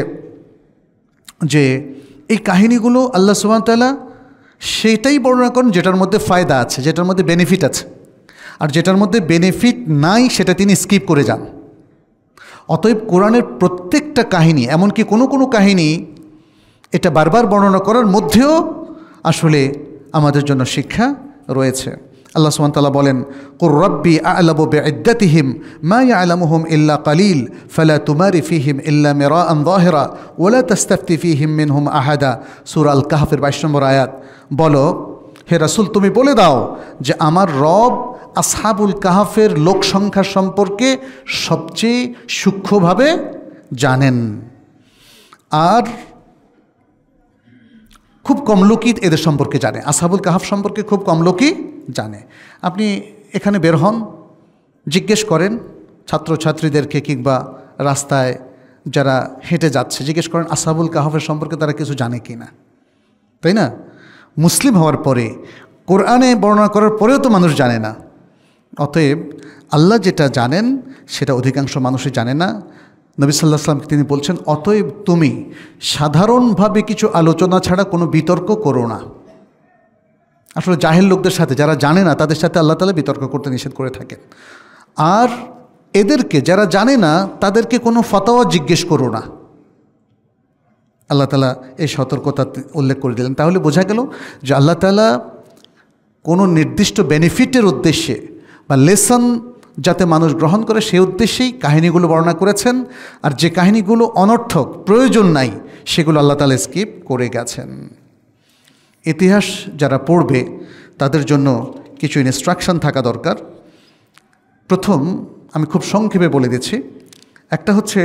যে এই কাহিনীগুলো আল্লাহ সুবহানাহু ওয়া তাআলা সেটাই বর্ণনা করেন যেটার মধ্যে ফায়দা আছে, যেটার মধ্যে বেনিফিট আছে, আর যেটার মধ্যে বেনিফিট নাই সেটা তিনি স্কিপ করে যান। অতএব কোরআনের প্রত্যেকটা কাহিনী, এমনকি কোনো কোনো কাহিনী এটা বারবার বর্ণনা করার মধ্যেও আসলে আমাদের জন্য শিক্ষা রয়েছে। আল্লাহ সুবহানাহু ওয়া তাআলা বলেন, কুর রাব্বি আ'লামু বি'iদ্দাতিহিম মা ইয়া'লামুহুম ইল্লা কালিল ফালা তুমারি ফীহিম ইল্লা মিরাআন যাহিরা ওয়া লা তাস্তাফতি ফীহিম মিনহুম আহাদা। সূরা আল কাহফের বাইশ নম্বর আয়াত। বলো হে রাসূল, তুমি বলে দাও যে আমার রব আসহাবুল কাহফের লোক সংখ্যা সম্পর্কে সবচেয়ে সূক্ষ্মভাবে জানেন, আর খুব কম লোকই এদের সম্পর্কে জানে। আসহাবুল কাহফ সম্পর্কে খুব কম লোকই জানে। আপনি এখানে বের হন, জিজ্ঞেস করেন ছাত্রছাত্রীদেরকে কিংবা রাস্তায় যারা হেঁটে যাচ্ছে, জিজ্ঞেস করেন আসহাবুল কাহফের সম্পর্কে তারা কিছু জানে কি না, তাই না? মুসলিম হওয়ার পরে, কোরআনে বর্ণনা করার পরেও তো মানুষ জানে না। অতএব আল্লাহ যেটা জানেন সেটা অধিকাংশ মানুষই জানে না। নবী সাল্লাল্লাহু আলাইহি ওয়াসাল্লামকে তিনি বলছেন, অতএব তুমি সাধারণভাবে কিছু আলোচনা ছাড়া কোনো বিতর্ক করো না। আসলে জাহেল লোকদের সাথে, যারা জানে না তাদের সাথে আল্লাহ তাআলা বিতর্ক করতে নিষেধ করে থাকেন। আর এদেরকে, যারা জানে না তাদেরকে কোনো ফতোয়া জিজ্ঞেস করো না। আল্লাহ তাআলা এই সতর্কতা উল্লেখ করে দিলেন। তাহলে বোঝা গেল যে আল্লাহ তাআলা কোনো নির্দিষ্ট বেনিফিটের উদ্দেশ্যে বা লেসন যাতে মানুষ গ্রহণ করে সেই উদ্দেশ্যেই কাহিনীগুলো বর্ণনা করেছেন, আর যে কাহিনীগুলো অনর্থক, প্রয়োজন নাই, সেগুলো আল্লাহ তাআলা স্কিপ করে গেছেন। ইতিহাস যারা পড়বে তাদের জন্য কিছু ইনস্ট্রাকশন থাকা দরকার। প্রথম আমি খুব সংক্ষেপে বলে দিচ্ছি। একটা হচ্ছে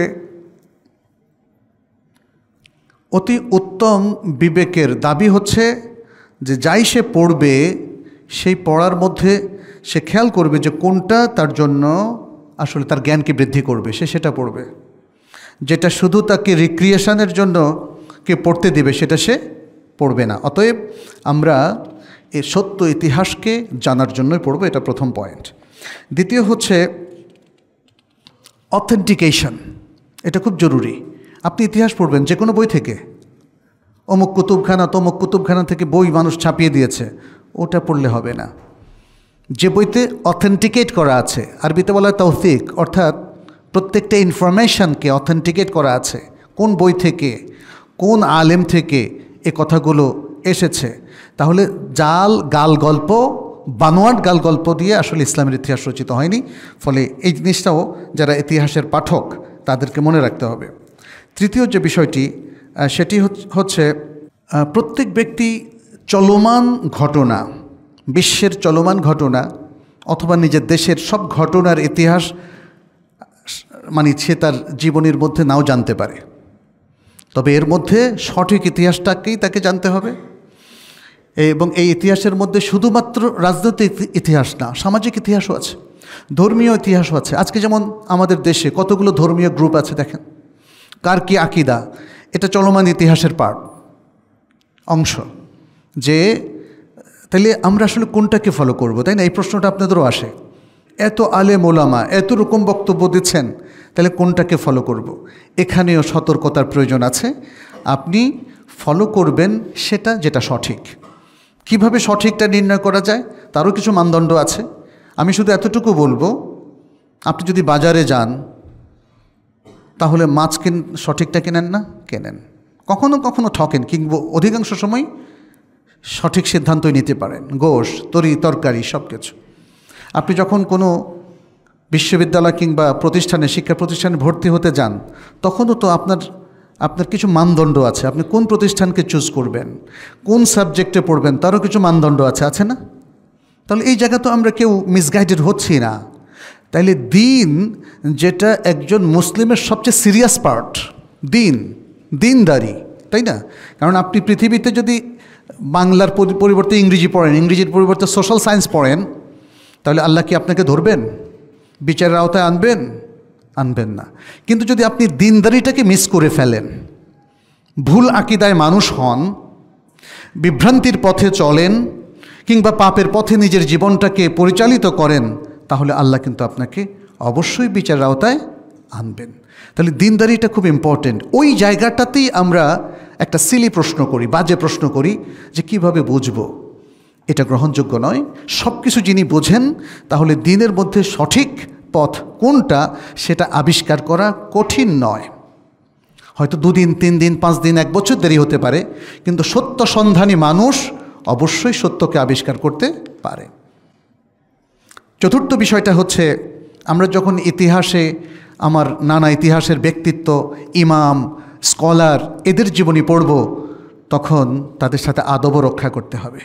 অতি উত্তম বিবেকের দাবি হচ্ছে যে যাই সে পড়বে সেই পড়ার মধ্যে সে খেয়াল করবে যে কোনটা তার জন্য আসলে তার জ্ঞানকে বৃদ্ধি করবে, সে সেটা পড়বে। যেটা শুধু তাকে রিক্রিয়েশনের জন্য কে পড়তে দেবে সেটা সে পড়বে না। অতএব আমরা এই সত্য ইতিহাসকে জানার জন্যই পড়ব, এটা প্রথম পয়েন্ট। দ্বিতীয় হচ্ছে অথেন্টিকেশন, এটা খুব জরুরি। আপনি ইতিহাস পড়বেন যে কোনো বই থেকে, অমুক কুতুবখানা তমুক কুতুবখানা থেকে বই মানুষ ছাপিয়ে দিয়েছে, ওটা পড়লে হবে না। যে বইতে অথেন্টিকেট করা আছে, আরবিতে বলা হয় তাওসিক, অর্থাৎ প্রত্যেকটা ইনফরমেশনকে অথেন্টিকেট করা আছে, কোন বই থেকে কোন আলেম থেকে এ কথাগুলো এসেছে। তাহলে জাল গাল গল্প, বানোয়াট গাল গল্প দিয়ে আসলে ইসলামের ইতিহাস রচিত হয়নি। ফলে এই জিনিসটাও যারা ইতিহাসের পাঠক তাদেরকে মনে রাখতে হবে। তৃতীয় যে বিষয়টি সেটি হচ্ছে প্রত্যেক ব্যক্তি চলমান ঘটনা, বিশ্বের চলমান ঘটনা অথবা নিজের দেশের সব ঘটনার ইতিহাস মানে সে তার জীবনের মধ্যে নাও জানতে পারে, তবে এর মধ্যে সঠিক ইতিহাসটাকেই তাকে জানতে হবে। এবং এই ইতিহাসের মধ্যে শুধুমাত্র রাজনৈতিক ইতিহাস না, সামাজিক ইতিহাসও আছে, ধর্মীয় ইতিহাসও আছে। আজকে যেমন আমাদের দেশে কতগুলো ধর্মীয় গ্রুপ আছে দেখেন, কার কি আকিদা, এটা চলমান ইতিহাসের পার্ট অংশ। যে তাহলে আমরা আসলে কোনটাকে ফলো করব, তাই না? এই প্রশ্নটা আপনাদেরও আসে। এত আলেম ওলামা এত রকম বক্তব্য দিচ্ছেন, তাহলে কোনটাকে ফলো করব? এখানেও সতর্কতার প্রয়োজন আছে। আপনি ফলো করবেন সেটা যেটা সঠিক। কিভাবে সঠিকটা নির্ণয় করা যায় তারও কিছু মানদণ্ড আছে। আমি শুধু এতটুকু বলবো, আপনি যদি বাজারে যান তাহলে মাছ কিন সঠিকটা কেনেন না, কেনেন, কখনো কখনো ঠকেন, কিংবা অধিকাংশ সময় সঠিক সিদ্ধান্তই নিতে পারেন। গোশ, তরি, তরকারি সব কিছু। আপনি যখন কোনো বিশ্ববিদ্যালয় কিংবা প্রতিষ্ঠানে, শিক্ষা প্রতিষ্ঠানে ভর্তি হতে যান, তখনও তো আপনার আপনার কিছু মানদণ্ড আছে। আপনি কোন প্রতিষ্ঠানকে চুজ করবেন, কোন সাবজেক্টে পড়বেন, তারও কিছু মানদণ্ড আছে, আছে না? তাহলে এই জায়গা তো আমরা কেউ মিসগাইডেড হচ্ছি না। তাইলে দিন, যেটা একজন মুসলিমের সবচেয়ে সিরিয়াস পার্ট, দিন, দিনদারি, তাই না? কারণ আপনি পৃথিবীতে যদি বাংলার পরিবর্তে ইংরেজি পড়েন, ইংরেজির পরিবর্তে সোশ্যাল সায়েন্স পড়েন, তাহলে আল্লাহ কি আপনাকে ধরবেন, বিচারের আওতায় আনবেন? আনবেন না। কিন্তু যদি আপনি দিনদারিটাকে মিস করে ফেলেন, ভুল আকিদায় মানুষ হন, বিভ্রান্তির পথে চলেন, কিংবা পাপের পথে নিজের জীবনটাকে পরিচালিত করেন, তাহলে আল্লাহ কিন্তু আপনাকে অবশ্যই বিচারের আওতায় আনবেন। তাহলে দিনদারিটা খুব ইম্পর্টেন্ট। ওই জায়গাটাতেই আমরা একটা সিলি প্রশ্ন করি, বাজে প্রশ্ন করি যে কিভাবে বুঝবো, এটা গ্রহণযোগ্য নয়। সব কিছু যিনি বোঝেন, তাহলে দিনের মধ্যে সঠিক পথ কোনটা সেটা আবিষ্কার করা কঠিন নয়। হয়তো দুদিন, তিন দিন, পাঁচ দিন, এক বছর দেরি হতে পারে, কিন্তু সত্য সন্ধানী মানুষ অবশ্যই সত্যকে আবিষ্কার করতে পারে। চতুর্থ বিষয়টা হচ্ছে, আমরা যখন ইতিহাসে আমার নানা ইতিহাসের ব্যক্তিত্ব, ইমাম, স্কলার, এদের জীবনী পড়ব, তখন তাদের সাথে আদবও রক্ষা করতে হবে।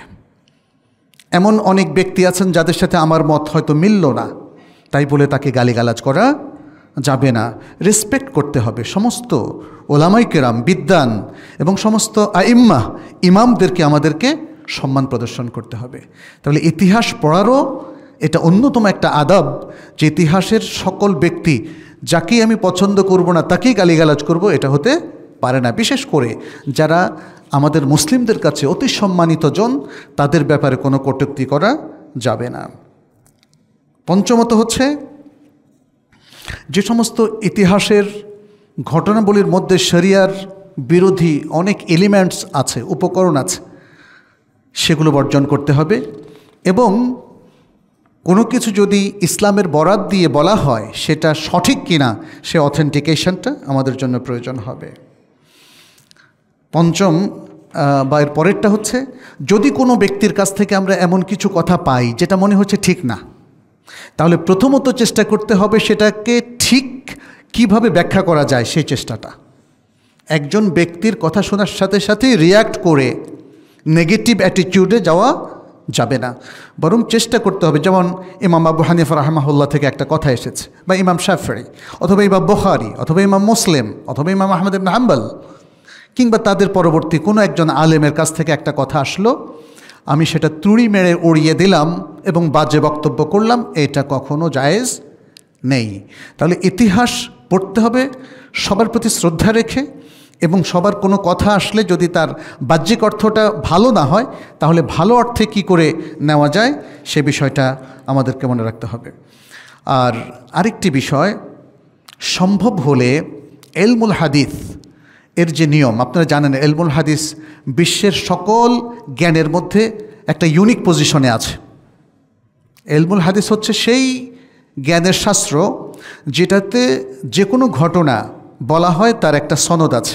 এমন অনেক ব্যক্তি আছেন যাদের সাথে আমার মত হয়তো মিলল না, তাই বলে তাকে গালিগালাজ করা যাবে না। রেসপেক্ট করতে হবে সমস্ত ওলামাই কেরাম, বিদ্বান এবং সমস্ত আইম্মা, ইমামদেরকে আমাদেরকে সম্মান প্রদর্শন করতে হবে। তাহলে ইতিহাস পড়ারও এটা অন্যতম একটা আদব, যে ইতিহাসের সকল ব্যক্তি যাকেই আমি পছন্দ করব না তাকেই গালিগালাজ করব, এটা হতে পারে না। বিশেষ করে যারা আমাদের মুসলিমদের কাছে অতি সম্মানিত জন, তাদের ব্যাপারে কোনো কটূক্তি করা যাবে না। পঞ্চমত হচ্ছে, যে সমস্ত ইতিহাসের ঘটনাবলীর মধ্যে শরিয়ার বিরোধী অনেক এলিমেন্টস আছে, উপকরণ আছে, সেগুলো বর্জন করতে হবে। এবং কোনো কিছু যদি ইসলামের বরাত দিয়ে বলা হয়, সেটা সঠিক কিনা সে অথেন্টিকেশনটা আমাদের জন্য প্রয়োজন হবে। পঞ্চম বা এর পরেরটা হচ্ছে, যদি কোনো ব্যক্তির কাছ থেকে আমরা এমন কিছু কথা পাই যেটা মনে হচ্ছে ঠিক না, তাহলে প্রথমত চেষ্টা করতে হবে সেটাকে ঠিক কিভাবে ব্যাখ্যা করা যায় সেই চেষ্টাটা। একজন ব্যক্তির কথা শোনার সাথে সাথে রিয়্যাক্ট করে নেগেটিভ অ্যাটিটিউডে যাওয়া যাবে না, বরং চেষ্টা করতে হবে। যেমন ইমাম আবু হানিফা রাহমাহুল্লাহ থেকে একটা কথা এসেছে, বা ইমাম শাফিঈ, অথবা ইমাম বুখারী, অথবা ইমাম মুসলিম, অথবা ইমাম আহমদ ইবনে হাম্বল, কিংবা তাদের পরবর্তী কোনো একজন আলেমের কাছ থেকে একটা কথা আসলো, আমি সেটা তুড়ি মেরে উড়িয়ে দিলাম এবং বাজে বক্তব্য করলাম, এটা কখনো জায়েজ নেই। তাহলে ইতিহাস পড়তে হবে সবার প্রতি শ্রদ্ধা রেখে, এবং সবার কোনো কথা আসলে যদি তার বাহ্যিক অর্থটা ভালো না হয়, তাহলে ভালো অর্থে কি করে নেওয়া যায় সে বিষয়টা আমাদেরকে মনে রাখতে হবে। আর আরেকটি বিষয়, সম্ভব হলে এলমুল হাদিস এর যে নিয়ম, আপনারা জানেন এলমুল হাদিস বিশ্বের সকল জ্ঞানের মধ্যে একটা ইউনিক পজিশনে আছে। এলমুল হাদিস হচ্ছে সেই জ্ঞানের শাস্ত্র যেটাতে যে কোনো ঘটনা বলা হয় তার একটা সনদ আছে,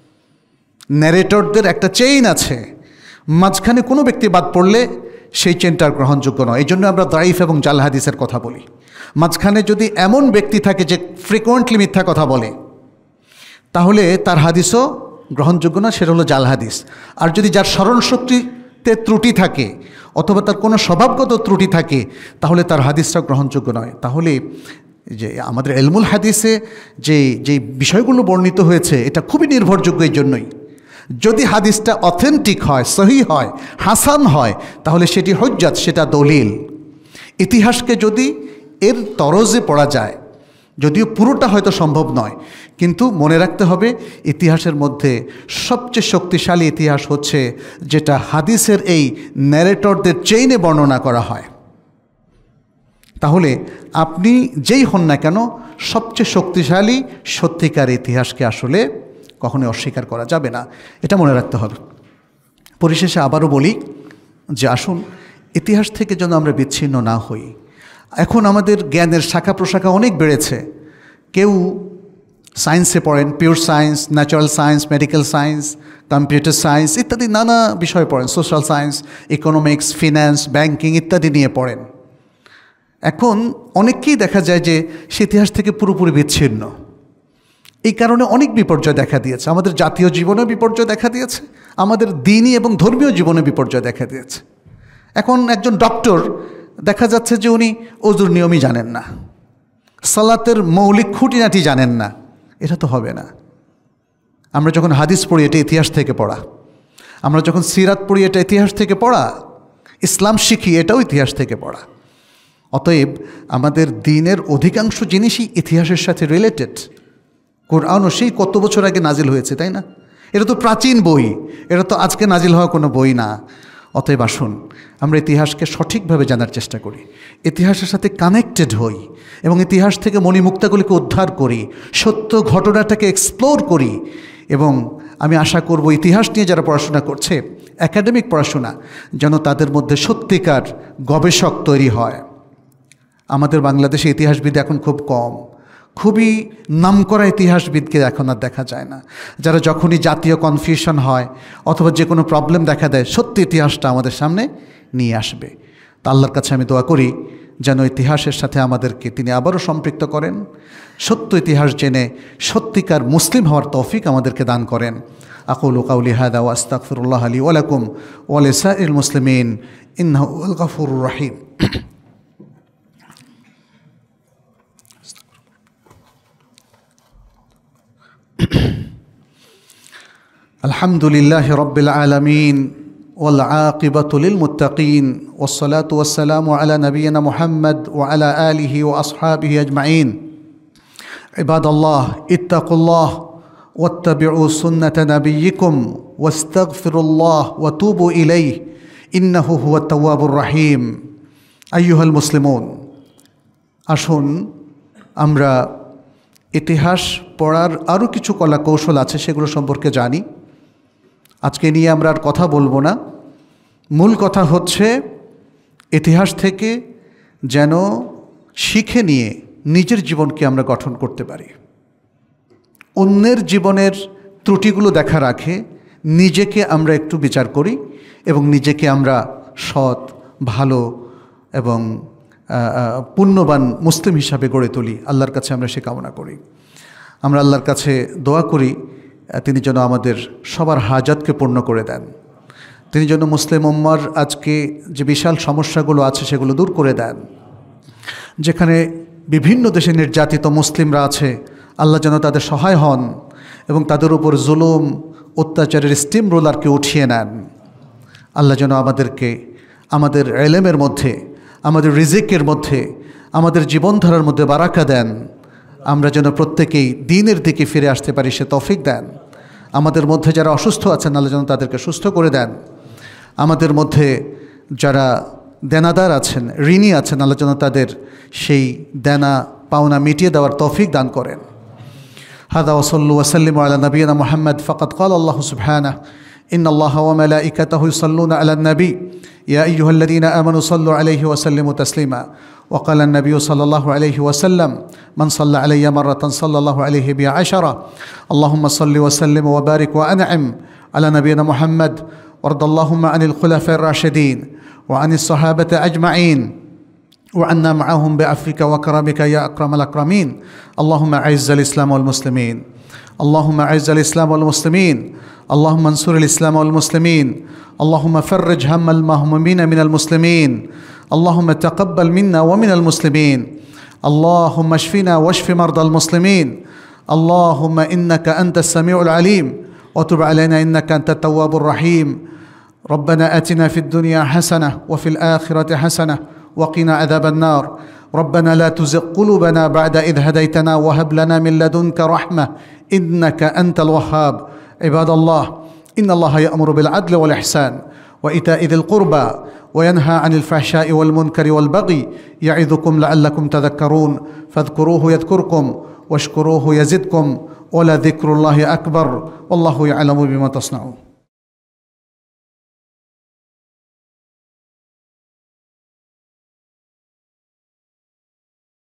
ন্যারেটরদের একটা চেইন আছে, মাঝখানে কোনো ব্যক্তি বাদ পড়লে সেই চেনটার গ্রহণযোগ্য নয়। এই জন্য আমরা দাইফ এবং জাল হাদিসের কথা বলি। মাঝখানে যদি এমন ব্যক্তি থাকে যে ফ্রিকোয়েন্টলি মিথ্যা কথা বলে, তাহলে তার হাদিসও গ্রহণযোগ্য না, সেটা হলো জাল হাদিস। আর যদি যার স্মরণশক্তিতে ত্রুটি থাকে অথবা তার কোনো স্বভাবগত ত্রুটি থাকে, তাহলে তার হাদিসটা গ্রহণযোগ্য নয়। তাহলে যে আমাদের এলমুল হাদিসে যে যে বিষয়গুলো বর্ণিত হয়েছে এটা খুবই নির্ভরযোগ্য। এই জন্যই যদি হাদিসটা অথেন্টিক হয়, সহি হয়, হাসান হয়, তাহলে সেটি হুজ্জাত, সেটা দলিল। ইতিহাসকে যদি এর তরজে পড়া যায়, যদিও পুরোটা হয়তো সম্ভব নয়, কিন্তু মনে রাখতে হবে ইতিহাসের মধ্যে সবচেয়ে শক্তিশালী ইতিহাস হচ্ছে যেটা হাদিসের এই ন্যারেটরদের চেইনে বর্ণনা করা হয়। তাহলে আপনি যেই হন না কেন, সবচেয়ে শক্তিশালী সত্যিকার ইতিহাসকে আসলে কখনোই অস্বীকার করা যাবে না, এটা মনে রাখতে হবে। পরিশেষে আবারও বলি যে আসুন ইতিহাস থেকে যেন আমরা বিচ্ছিন্ন না হই। এখন আমাদের জ্ঞানের শাখা প্রশাখা অনেক বেড়েছে। কেউ সায়েন্সে পড়েন, pure science, natural science, medical science, computer science ইত্যাদি নানা বিষয় পড়েন, social science, economics, finance, banking ইত্যাদি নিয়ে পড়েন। এখন অনেককেই দেখা যায় যে সে ইতিহাস থেকে পুরোপুরি বিচ্ছিন্ন। এই কারণে অনেক বিপর্যয় দেখা দিয়েছে, আমাদের জাতীয় জীবনে বিপর্যয় দেখা দিয়েছে, আমাদের দ্বীনি এবং ধর্মীয় জীবনে বিপর্যয় দেখা দিয়েছে। এখন একজন ডক্টর দেখা যাচ্ছে যে উনি ওযুর নিয়মই জানেন না, সালাতের মৌলিক খুঁটিনাটি জানেন না। এটা তো হবে না। আমরা যখন হাদিস পড়ি এটা ইতিহাস থেকে পড়া, আমরা যখন সিরাত পড়ি এটা ইতিহাস থেকে পড়া, ইসলাম শিখি এটাও ইতিহাস থেকে পড়া। অতএব আমাদের দ্বীনের অধিকাংশ জিনিসই ইতিহাসের সাথে রিলেটেড। কোরআনও সেই কত বছর আগে নাজিল হয়েছে, তাই না? এটা তো প্রাচীন বই, এটা তো আজকে নাজিল হওয়া কোনো বই না। অতএব আসুন আমরা ইতিহাসকে সঠিকভাবে জানার চেষ্টা করি, ইতিহাসের সাথে কানেক্টেড হই এবং ইতিহাস থেকে মণিমুক্তাগুলিকে উদ্ধার করি, সত্য ঘটনাটাকে এক্সপ্লোর করি। এবং আমি আশা করব ইতিহাস নিয়ে যারা পড়াশোনা করছে, একাডেমিক পড়াশোনা, যেন তাদের মধ্যে সত্যিকার গবেষক তৈরি হয়। আমাদের বাংলাদেশে ইতিহাসবিদ এখন খুব কম, খুবই নামকরা ইতিহাসবিদকে এখন আর দেখা যায় না, যারা যখনই জাতীয় কনফিউশন হয় অথবা যে কোনো প্রবলেম দেখা দেয় সত্যি ইতিহাসটা আমাদের সামনে নিয়ে আসবে। তা আল্লাহর কাছে আমি দোয়া করি যেন ইতিহাসের সাথে আমাদেরকে তিনি আবারও সম্পৃক্ত করেন, সত্য ইতিহাস জেনে সত্যিকার মুসলিম হওয়ার তৌফিক আমাদেরকে দান করেন। আকুলু কাউলি হাদা ওয়া আস্তাগফিরুল্লাহ লি ওয়া লাকুম ওয়া লিসাইরিল মুসলিমিন ইন্নাহু হুয়াল গফুরুর রহিম। আলহামদুলিল্লাহি রাব্বিল আলামিন ওয়াল আকিবাতু লিল মুত্তাকিন ওয়াসসালাতু ওয়াসসালামু আলা নাবিয়িনা মুহাম্মদ ওয়া আলা আলিহি ওয়া আসহাবিহি আজমাইন। ইবাদাল্লাহ ইত্তাকুল্লাহ ওয়াত্তাবিউ সুন্নাতা নাবিয়্যিকুম ওয়াস্তাগফিরুল্লাহ ওয়া তুবু ইলাইহি ইন্নাহু হুয়াত তাওয়াবুর রহিম। আইয়ুহাল মুসলিমুন, আসুন আমরা ইতিহাস পড়ার আরও কিছু কলা কৌশল আছে সেগুলো সম্পর্কে জানি। আজকে নিয়ে আমরা আর কথা বলবো না। মূল কথা হচ্ছে ইতিহাস থেকে যেন শিখে নিয়ে নিজের জীবনকে আমরা গঠন করতে পারি। অন্যের জীবনের ত্রুটিগুলো দেখা রাখে নিজেকে আমরা একটু বিচার করি এবং নিজেকে আমরা সৎ, ভালো এবং পুণ্যবান মুসলিম হিসাবে গড়ে তুলি। আল্লাহর কাছে আমরা সে কামনা করি। আমরা আল্লাহর কাছে দোয়া করি তিনি যেন আমাদের সবার হাজাতকে পূর্ণ করে দেন, তিনি যেন মুসলিম উম্মার আজকে যে বিশাল সমস্যাগুলো আছে সেগুলো দূর করে দেন। যেখানে বিভিন্ন দেশে নির্যাতিত মুসলিমরা আছে, আল্লাহ যেন তাদের সহায় হন এবং তাদের উপর জুলুম অত্যাচারের স্টিম রোলারকে উঠিয়ে নেন। আল্লাহ যেন আমাদেরকে আমাদের ইলমের মধ্যে, আমাদের রিজিকের মধ্যে, আমাদের জীবনধারার মধ্যে বারাকা দেন। আমরা যেন প্রত্যেকেই দ্বীনের দিকে ফিরে আসতে পারি সে তৌফিক দেন। আমাদের মধ্যে যারা অসুস্থ আছেন আল্লাহ যেন তাদেরকে সুস্থ করে দেন। আমাদের মধ্যে যারা দেনাদার আছেন, ঋণী আছেন, আল্লাহ যেন তাদের সেই দেনা পাওনা মিটিয়ে দেওয়ার তৌফিক দান করেন। هذا وصلوا وسلموا على نبينا محمد فقد قال الله سبحانه إن الله وملائكته يصلون على النبي يا أيها الذين آمنوا صلوا عليه وسلموا تسليما. وقال النبي صلى الله عليه وسلم من صلى علي مرة صلى الله عليه بها عشرة. اللهم صل وسلم وبارك وأنعم على نبينا محمد، وارض اللهم عن الخلفاء الراشدين وعن الصحابة أجمعين وعنا معهم بعفوك وكرمك يا أكرم الأكرمين. اللهم أعز الإسلام والمسلمين، اللهم أعز الإسلام والمسلمين، اللهم انصر الإسلام والمسلمين، اللهم فرج هم المهمومين من المسلمين، اللهم تقبل منا ومن المسلمين، اللهم اشفنا واشف مرضى المسلمين، اللهم إنك أنت السميع العليم وتب علينا إنك أنت التواب الرحيم. ربنا آتنا في الدنيا حسنة وفي الآخرة حسنة وقنا عذاب النار. ربنا لا تزغ قلوبنا بعد إذ هديتنا وهب لنا من لدنك رحمة إنك أنت الوهاب. عباد الله، إن الله يأمر بالعدل والإحسان وإيتاء ذي القربى وينهى عن الفحشاء والمنكر والبغي يعظكم لعلكم تذكرون. فاذكروه يذكركم واشكروه يزدكم ولذكر الله أكبر والله يعلم بما تصنعون.